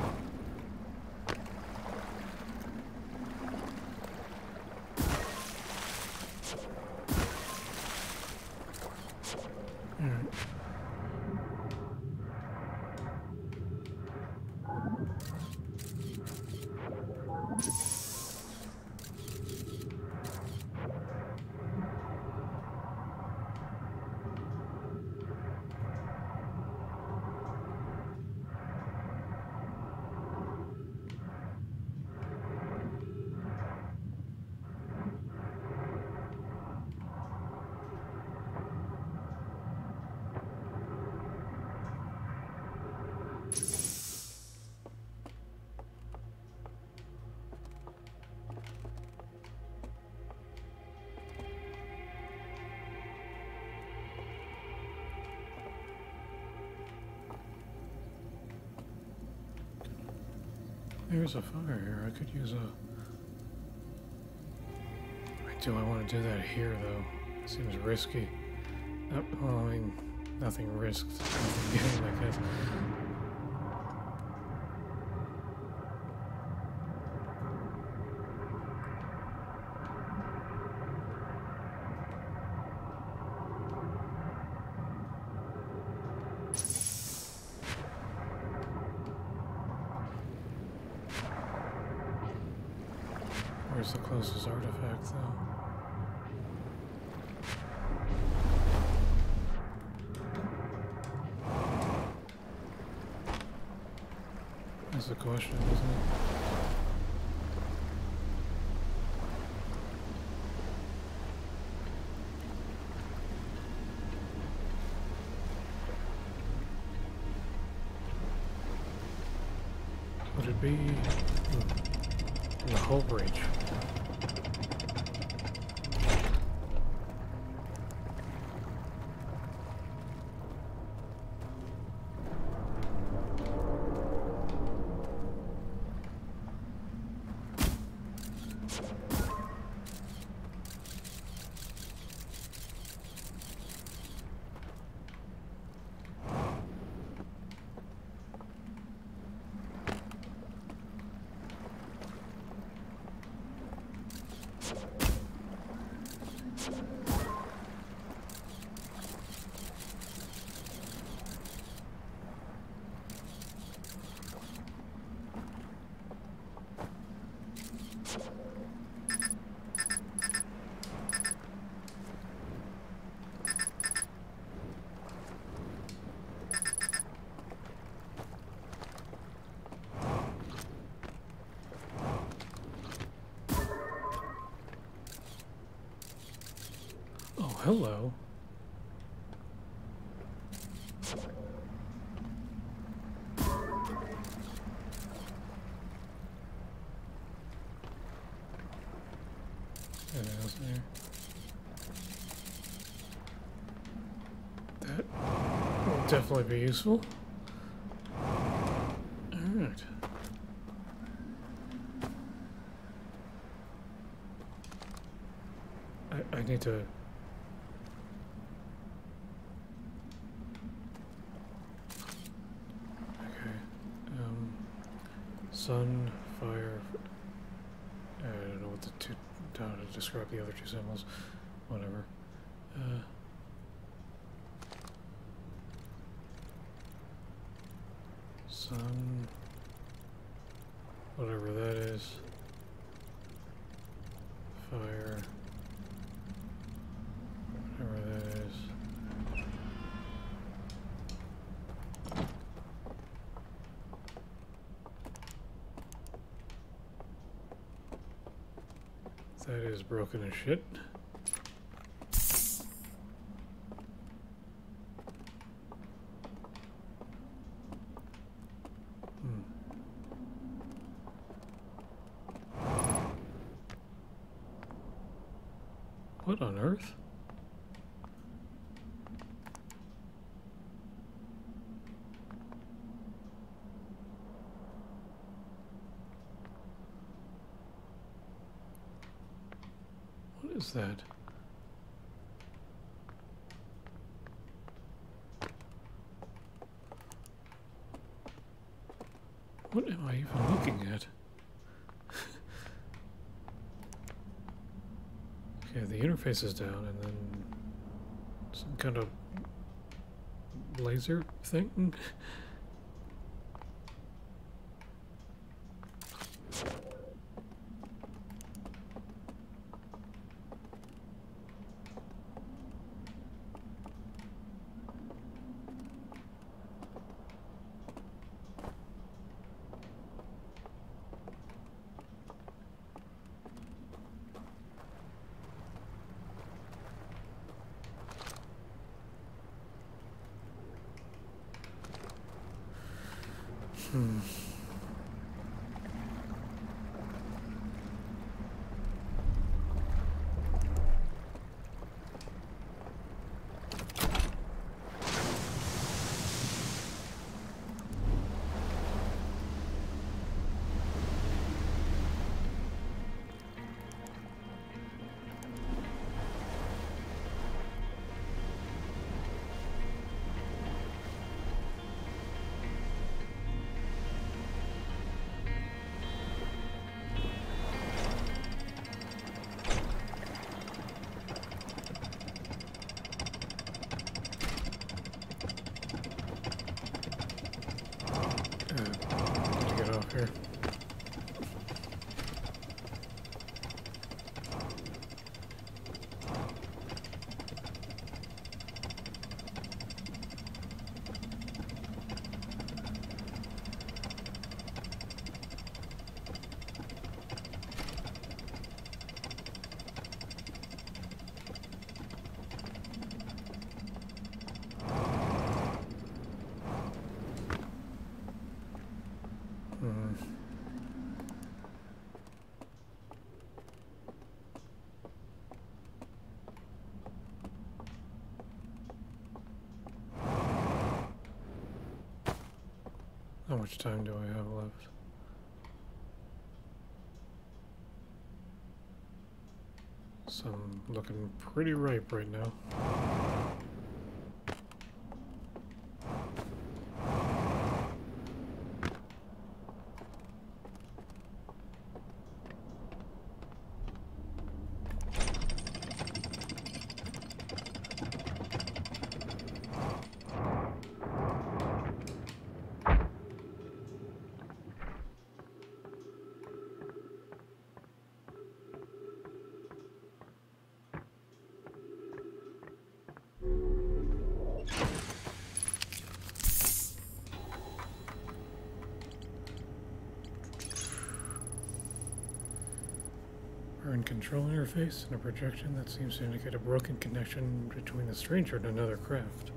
There's a fire here. I could use a... Do I want to do that here, though? It seems risky. Oh, well, I mean, nothing risked. Nothing gained, I guess. Where's the closest artifact, though? That's the question, isn't it? Would it be hmm, in the hull breach? Oh, hello. Anything else in here? That will definitely be useful. Alright. I, I need to... Sun, fire, I don't know what the two, how to describe the other two symbols, whatever. Uh, sun, whatever that is, fire, whatever that is. That is broken as shit. Hmm. What on earth? What is that? What am I even looking at? Okay, the interface is down and then some kind of laser thing? Hmm. much time do I have left? So I'm looking pretty ripe right now. Earn control interface and a projection that seems to indicate a broken connection between the stranger and another craft.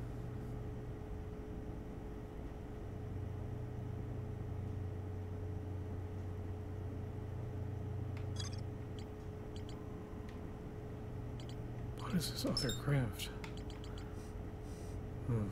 What is this other craft? Hmm.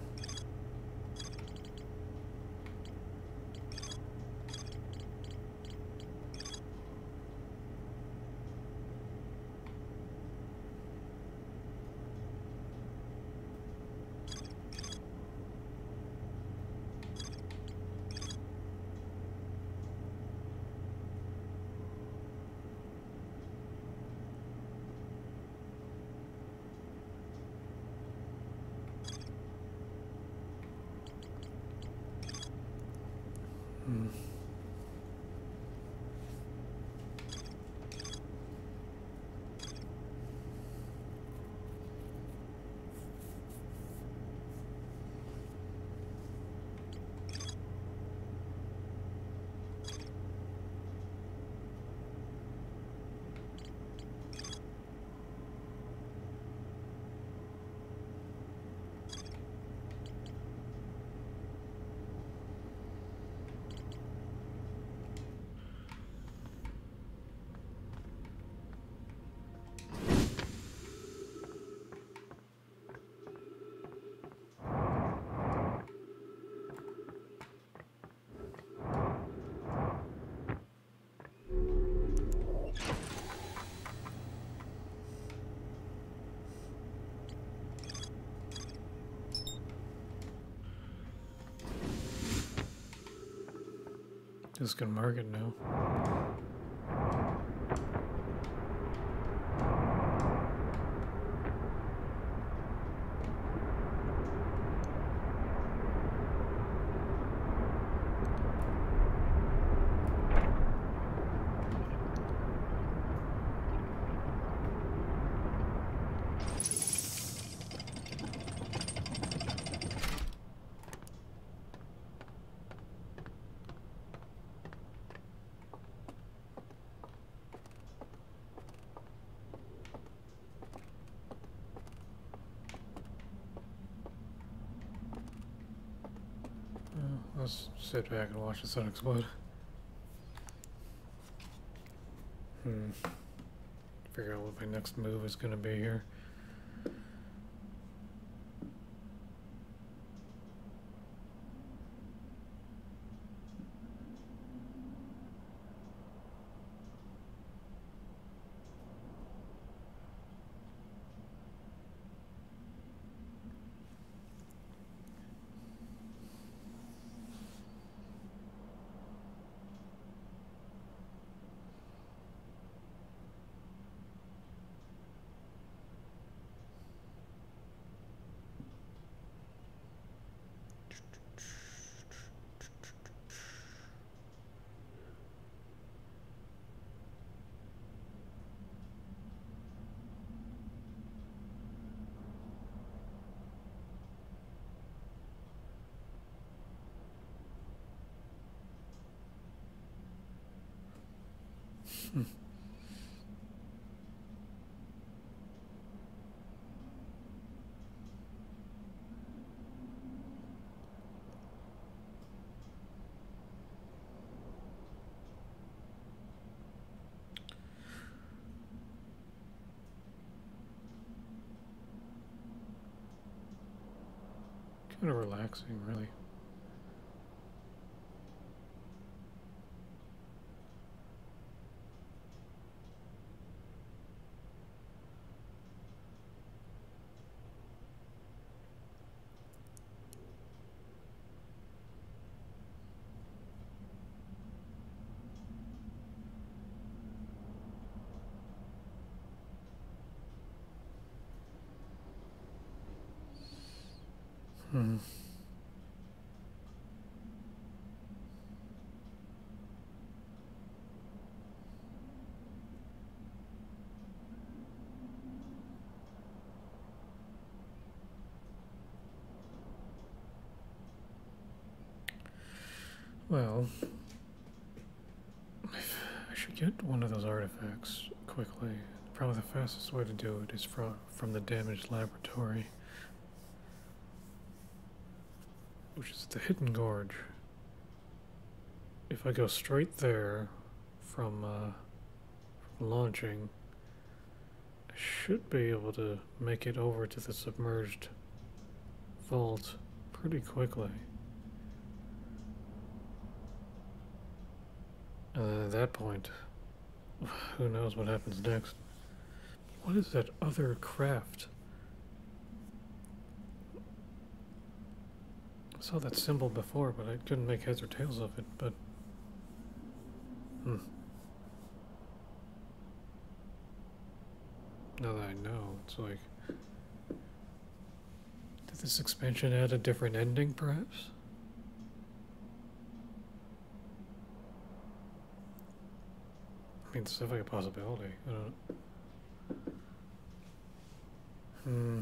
Hmm. Just gonna mark it now. Let's sit back and watch the sun explode. Hmm. Figure out what my next move is going to be here. Kind of relaxing, really. Hmm. Well, I should get one of those artifacts quickly. Probably the fastest way to do it is from from the damaged laboratory, which is the Hidden Gorge. If I go straight there from, uh, from launching, I should be able to make it over to the submerged vault pretty quickly. And then at that point, who knows what happens next. What is that other craft? I saw that symbol before, but I couldn't make heads or tails of it, but... Hmm. Now that I know, it's like... Did this expansion add a different ending, perhaps? I mean, it's definitely a possibility. I don't know. Hmm.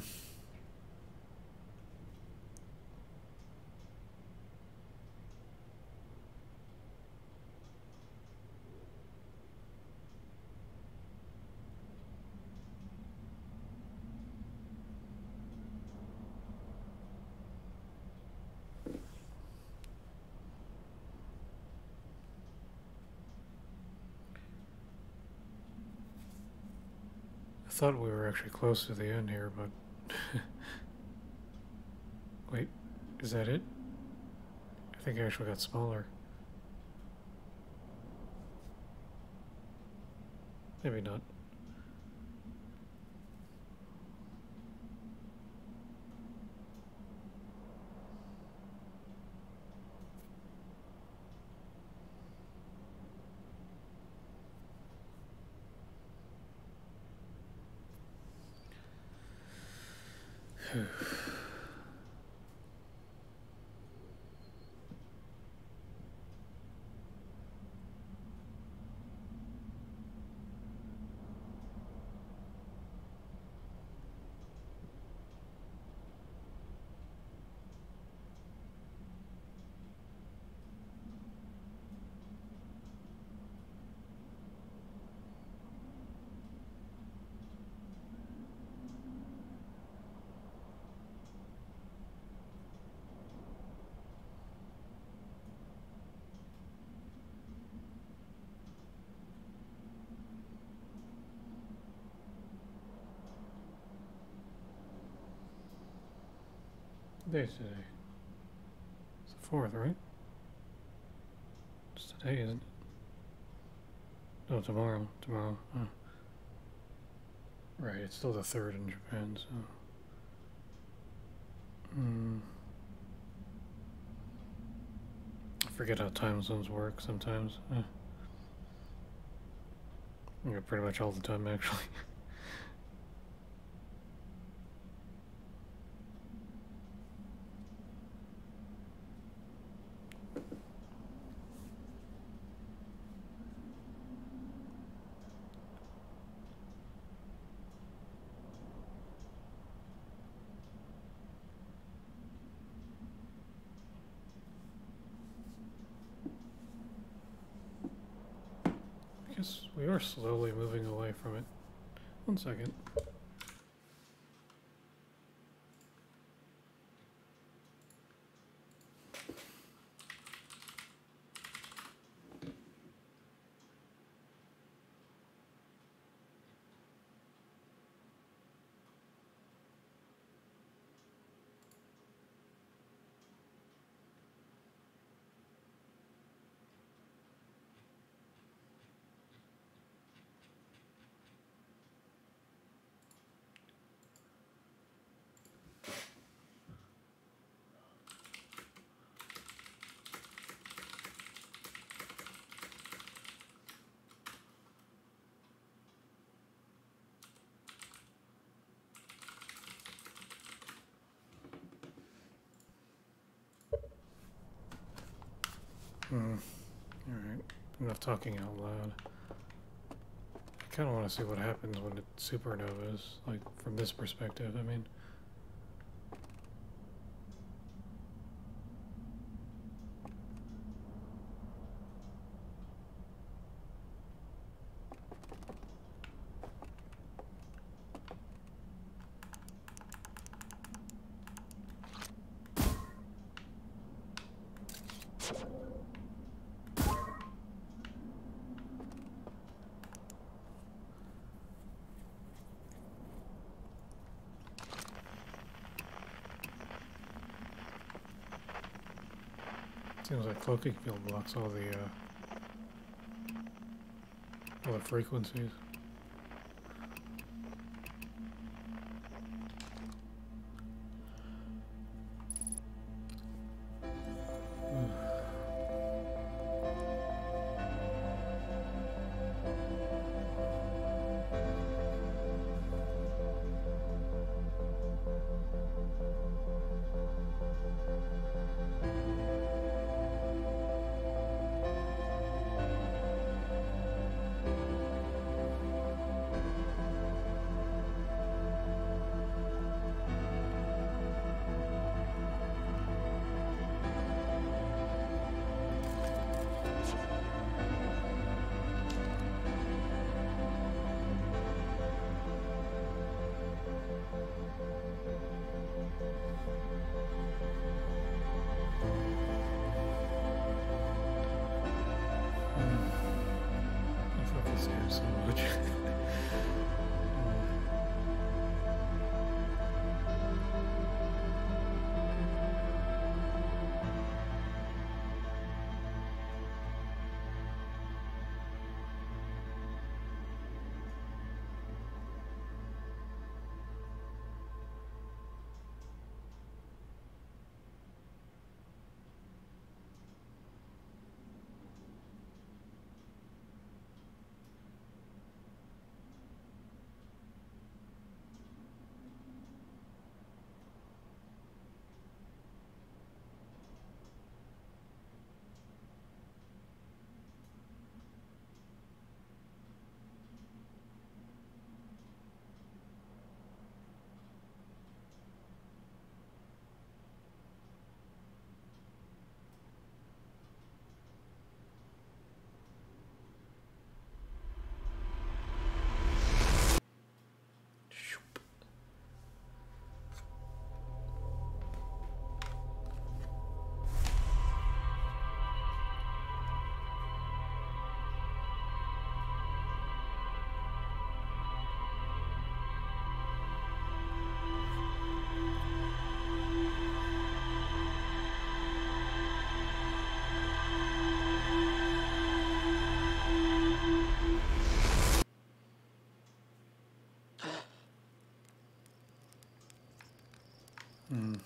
I thought we were actually close to the end here, but... Wait, is that it? I think it actually got smaller. Maybe not. Today's today. It's the fourth, right? It's today, isn't it? No, tomorrow. Tomorrow. Oh. Right, it's still the third in Japan, so... Hmm. I forget how time zones work sometimes. Eh. Yeah, pretty much all the time, actually. I guess we are slowly moving away from it. One second. Hmm. Alright. Enough talking out loud. I kind of want to see what happens when it supernovas, like, from this perspective, I mean. Seems like cloaking field blocks all the uh, all the frequencies. So much. Mm.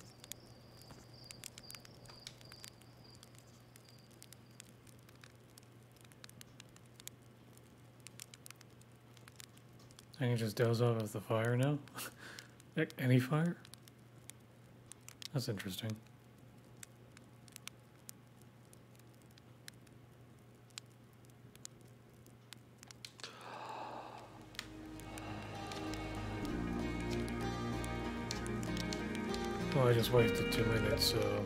I can just doze off of the fire now? Like any fire? That's interesting. Well, I just wasted two minutes, so...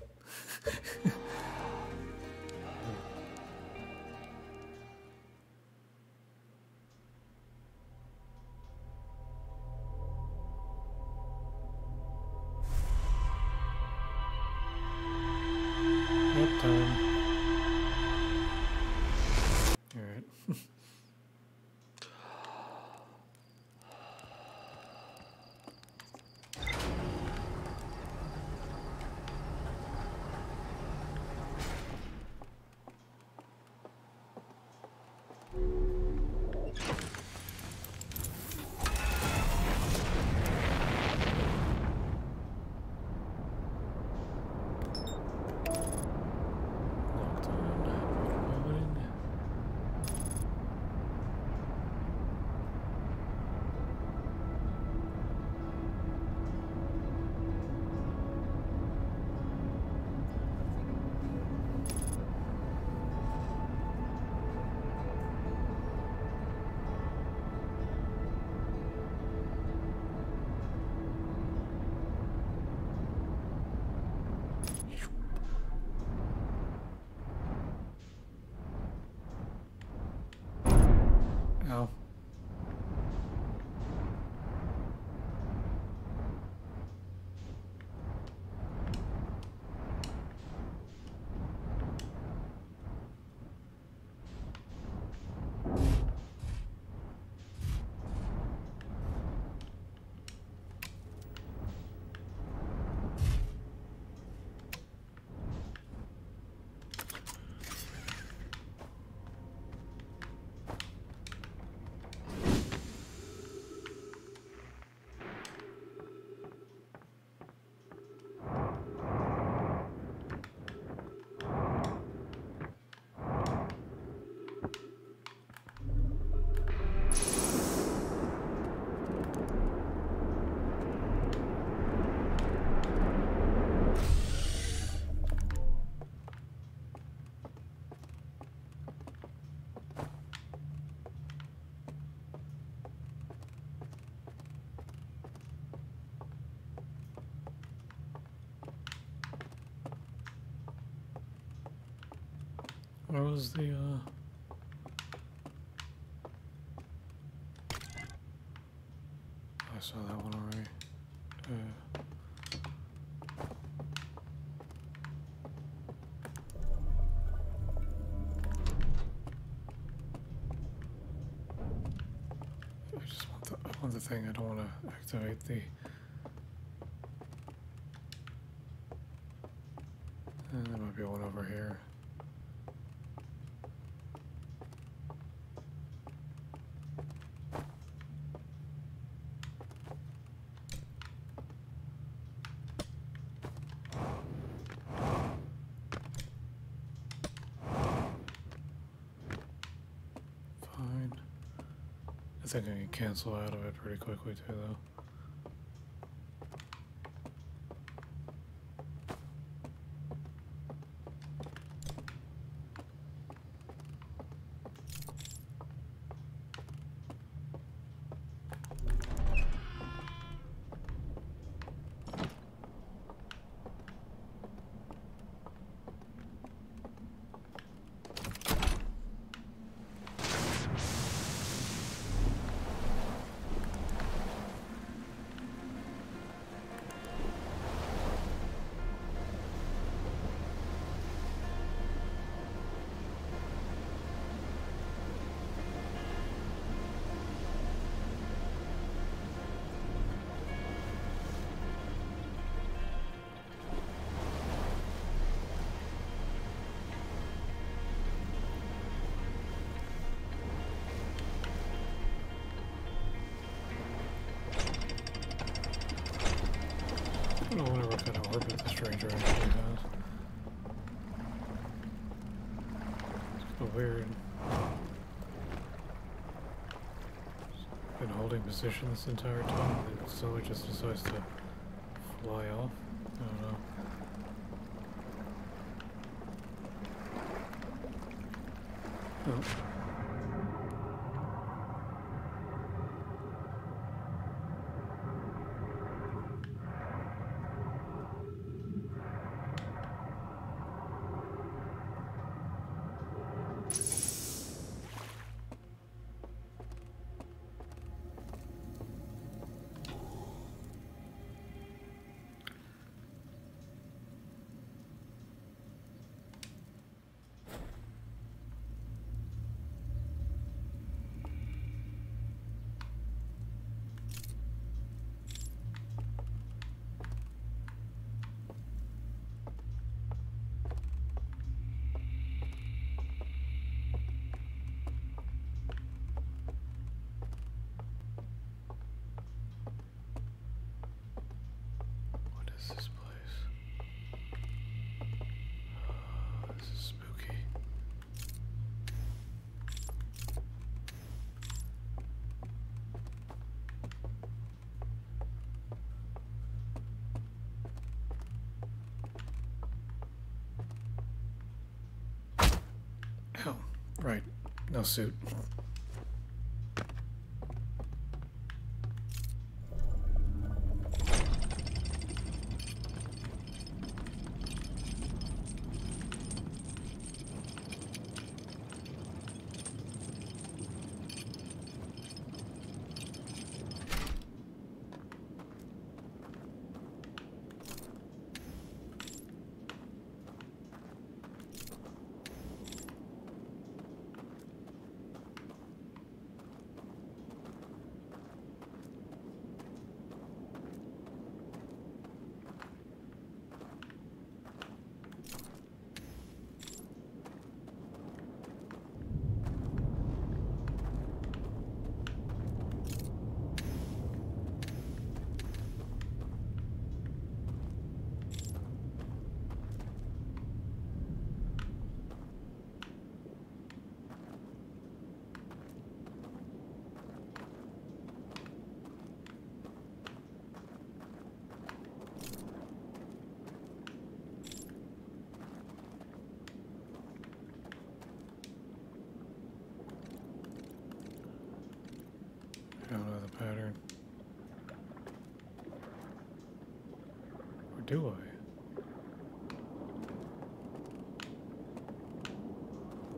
Nap time. Alright. Where was the, uh... I saw that one already. Uh... I just want the, I want the thing, I don't want to activate the... And there might be one over here. Fine. I think I can cancel out of it pretty quickly too, though. I wonder what kind of orbit the stranger actually has. It's kind of weird. Been holding position this entire time, and then suddenly just decides to fly off. I don't know. Oh. What is this place? Oh, this is spooky. Oh, right. No suit. I don't know the pattern. Or do I?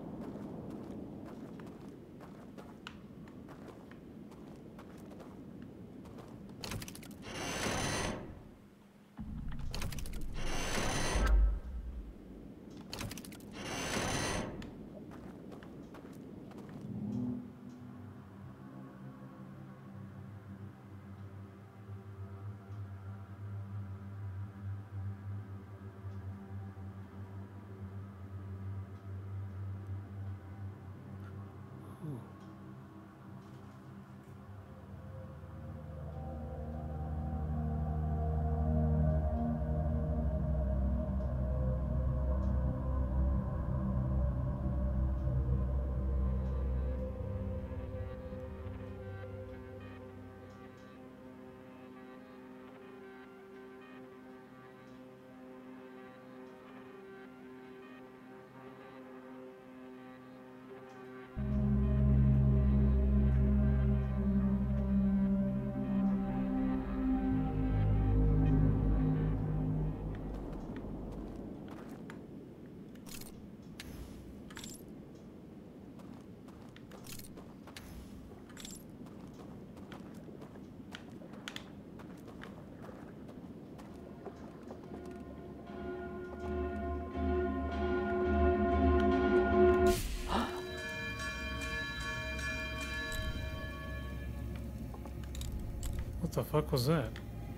What the fuck was that?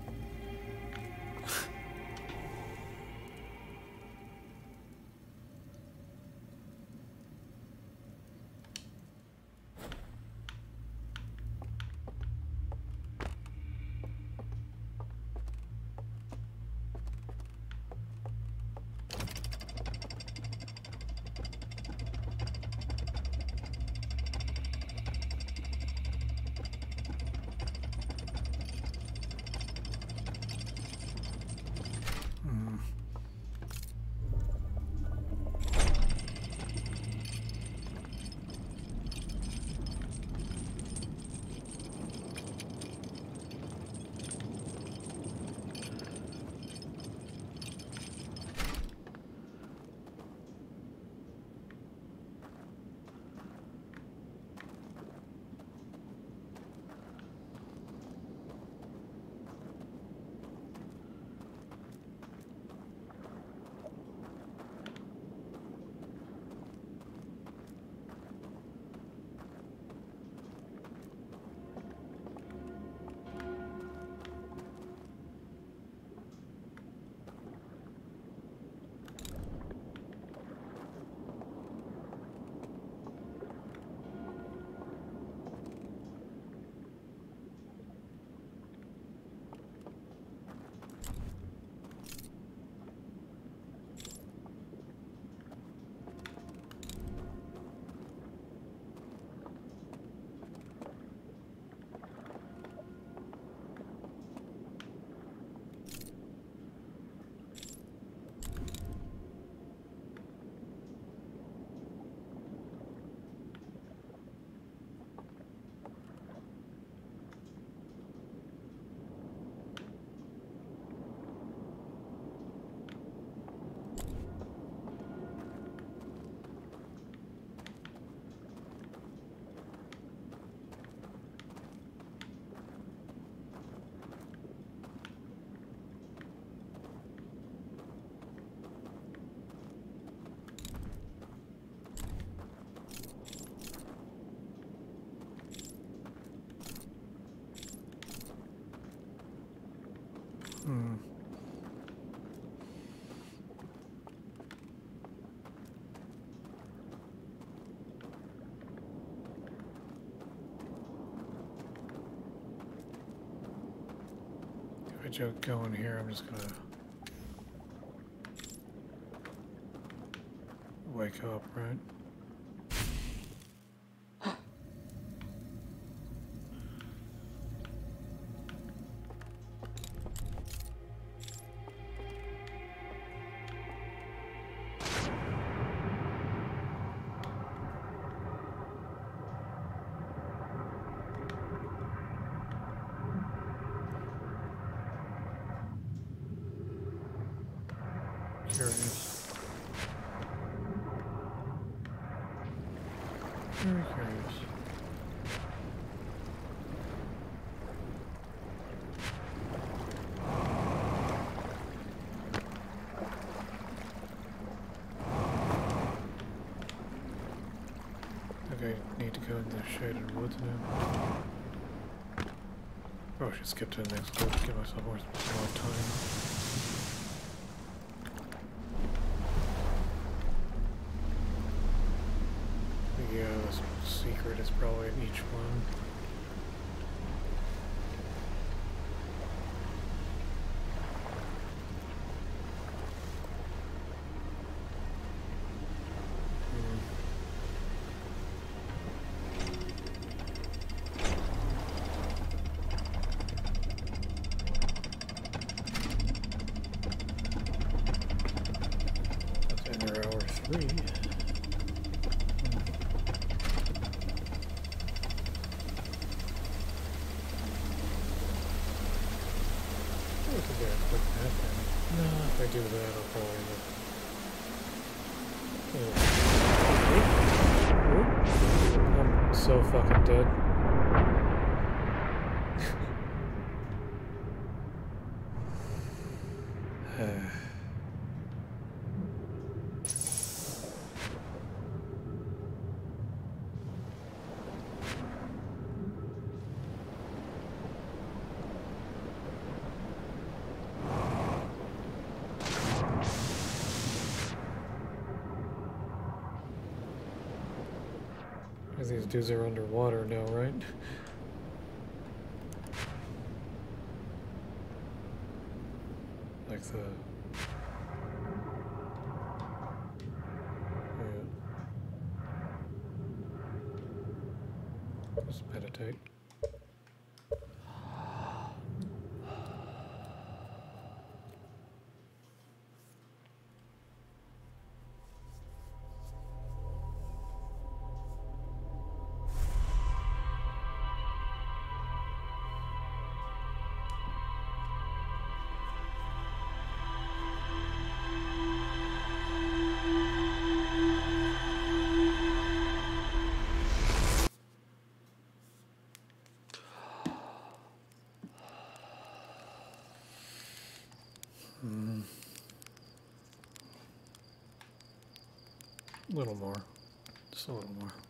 Hmm. If I joke going here, I'm just gonna wake up, right? Curious. Very curious. Okay, need to go in the shaded woods now. Probably should skip to the next loop to give myself more, more time. Yeah, this secret is probably in each one. That's under hour three. No, if I do that, I'll probably end up. Oh. I'm so fucking dead. these dudes are underwater now, right? Like the... Yeah. Just meditate. Mm. A little more. Just a little more.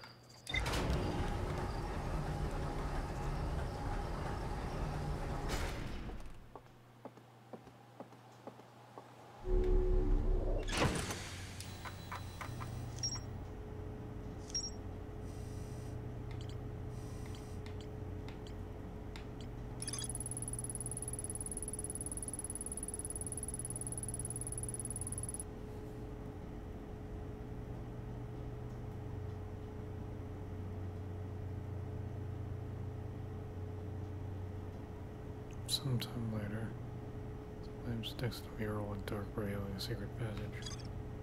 Sometime later, sometimes next to a mural in dark rail in a secret passage.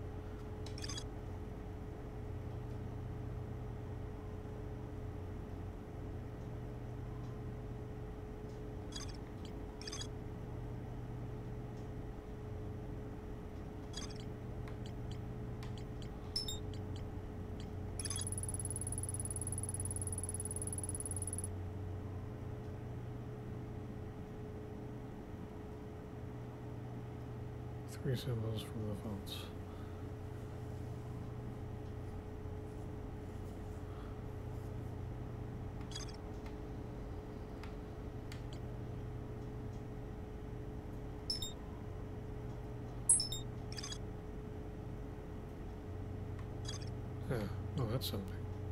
Three symbols from the vaults. Yeah, oh, that's something.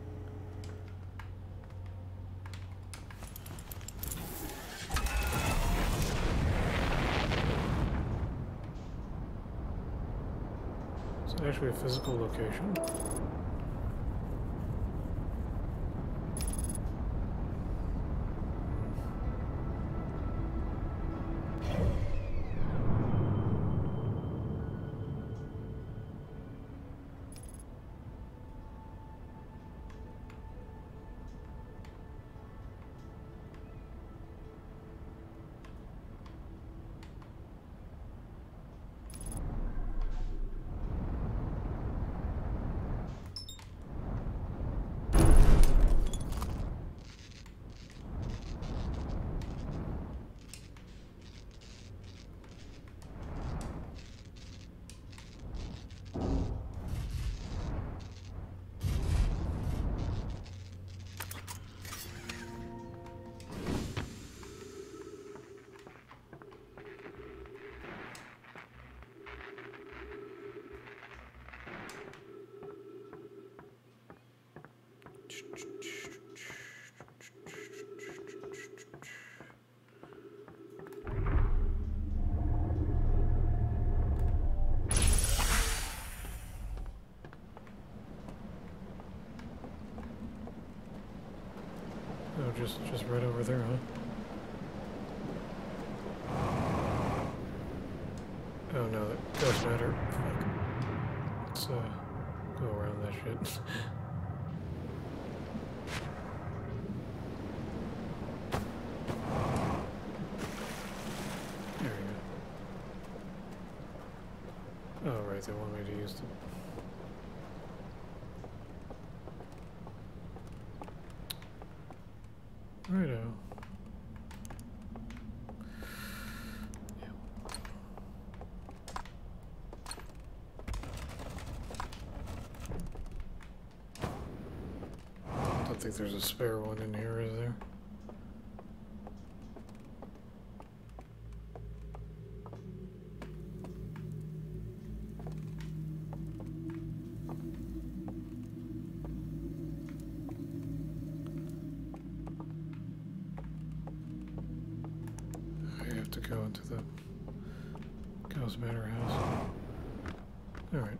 Actually a physical location. Oh, just just right over there, huh? Oh no, that does matter. Fuck. Let's uh go around that shit. There we go. Oh right, they want me to use them. Righto. Yeah. Don't think there's a spare one in here, is there? go into the Ghost Manor house. Alright.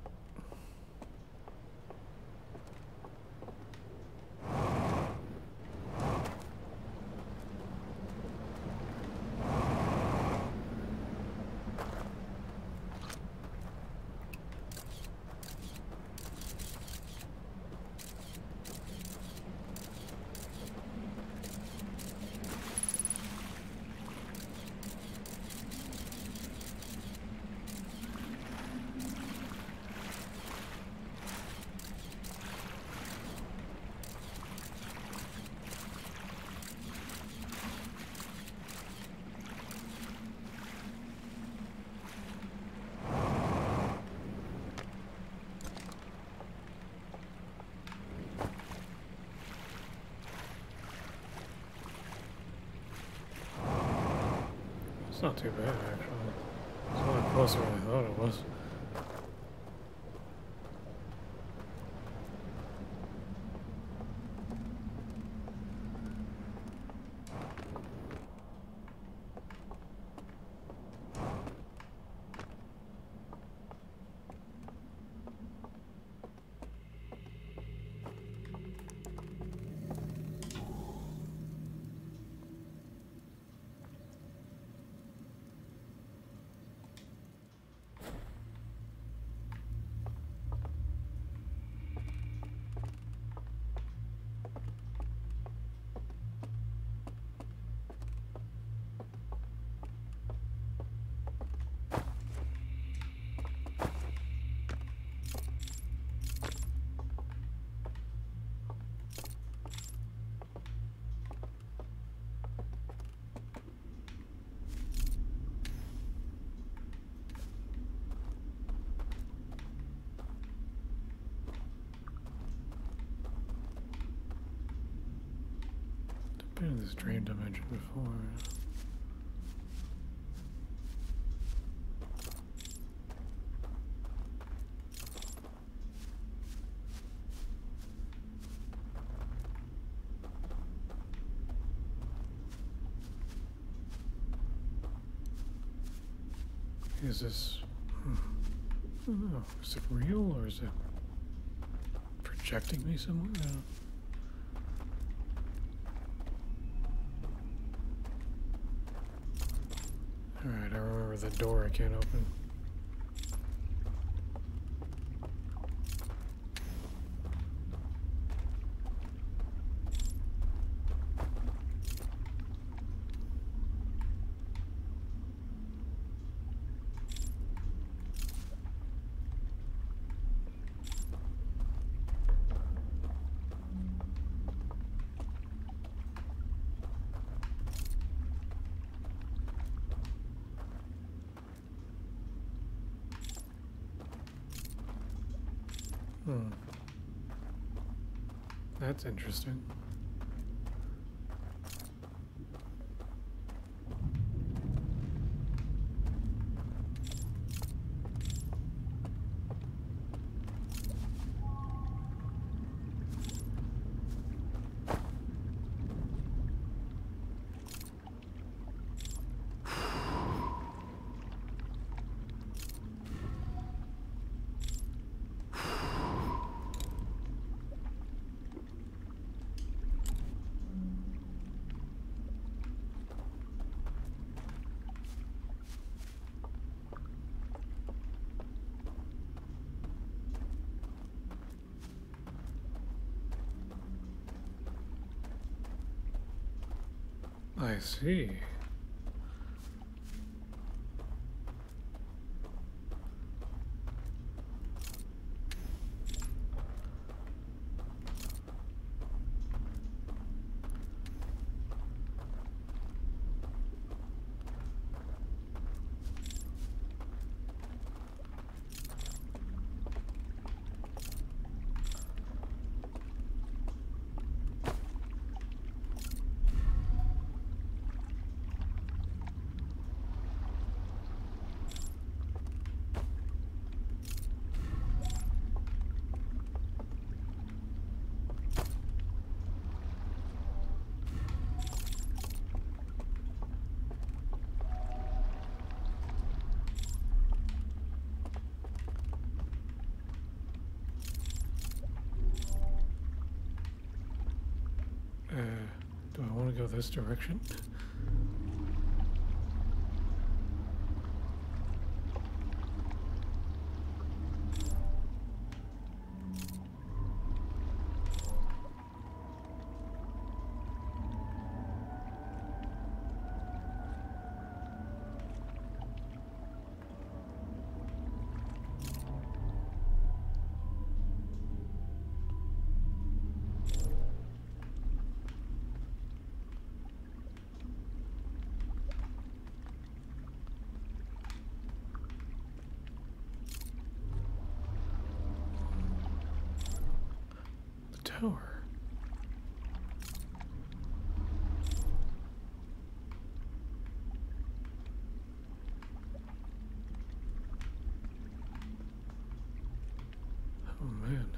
It's not too bad, actually. It's a lot closer than I thought it was. Been in this dream dimension before. Is this... Hmm, I don't know. Is it real or is it projecting me somewhere? I don't Alright, I remember the door I can't open. Hmm. That's interesting. I see. this direction. Tower. Oh man.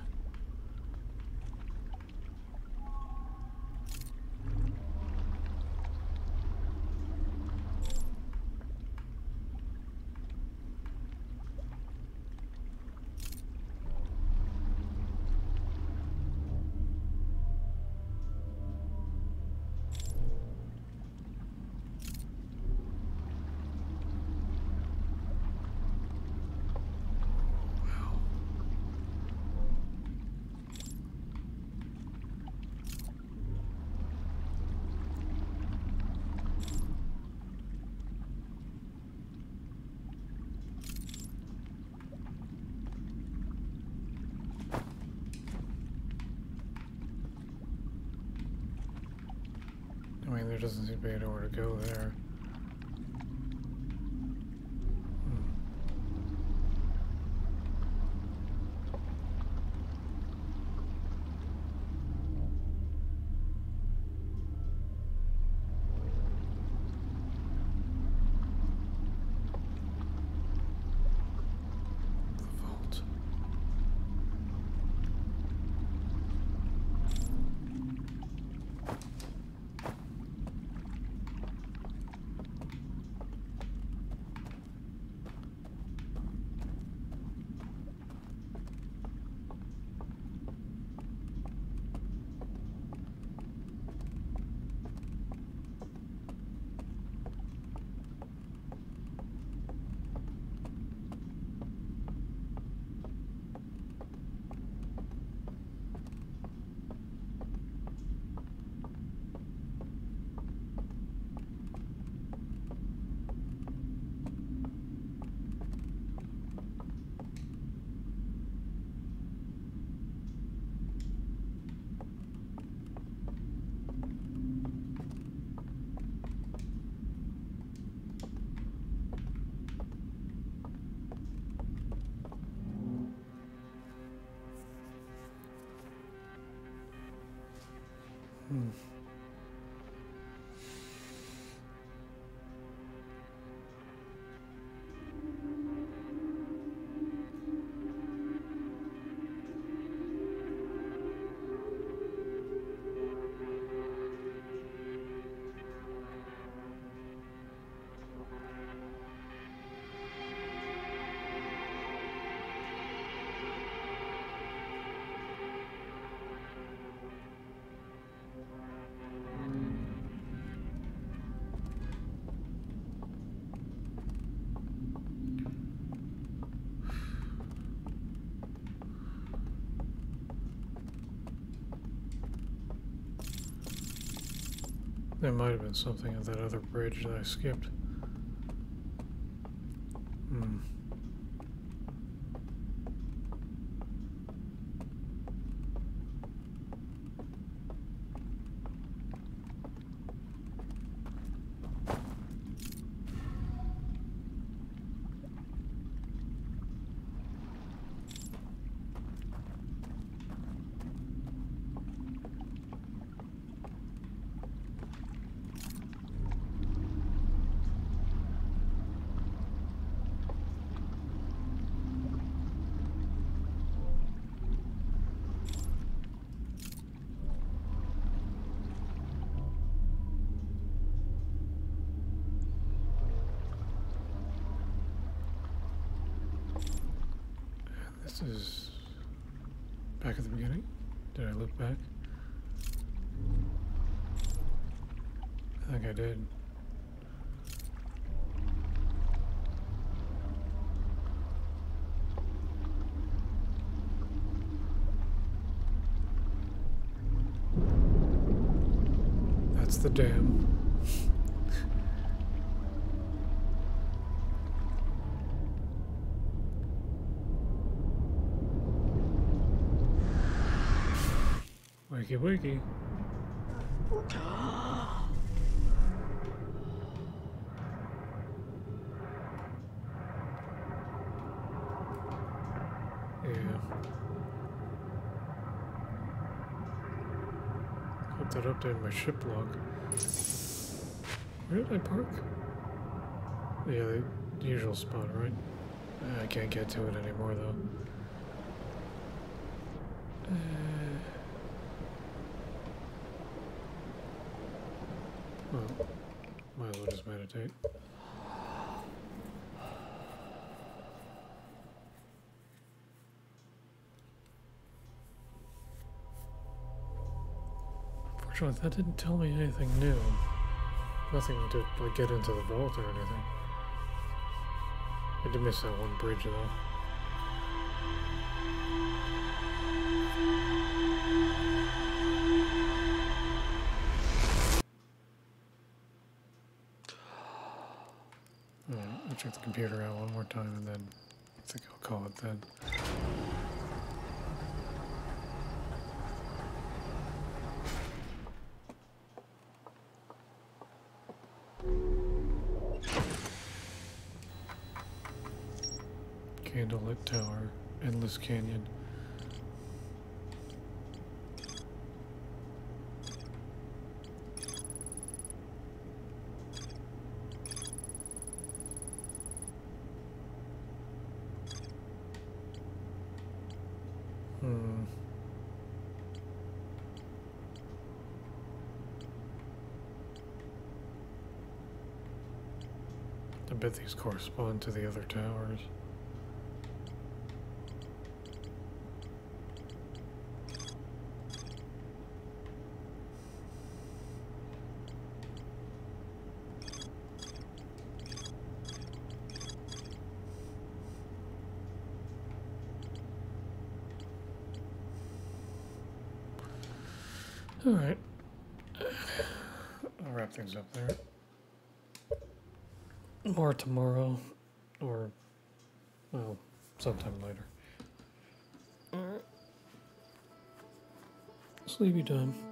I mean, there doesn't seem to be anywhere to go there. Hmm. There might have been something at that other bridge that I skipped. Hmm. This is back at the beginning. Did I look back? I think I did. That's the dam. Wakey wakey. Yeah. Hope that updated my ship log. Where did I park? Yeah, the, the usual spot, right? Uh, I can't get to it anymore though. Uh, well, might as well just meditate. Unfortunately, that didn't tell me anything new. Nothing to like get into the vault or anything. I did miss that one bridge though. Alright, I'll check the computer out one more time and then I think I'll call it then. Candlelit Tower, Endless Canyon. Hmm. I bet these correspond to the other towers. Alright. I'll wrap things up there. More tomorrow, or, well, sometime later. Alright. Sleepy time.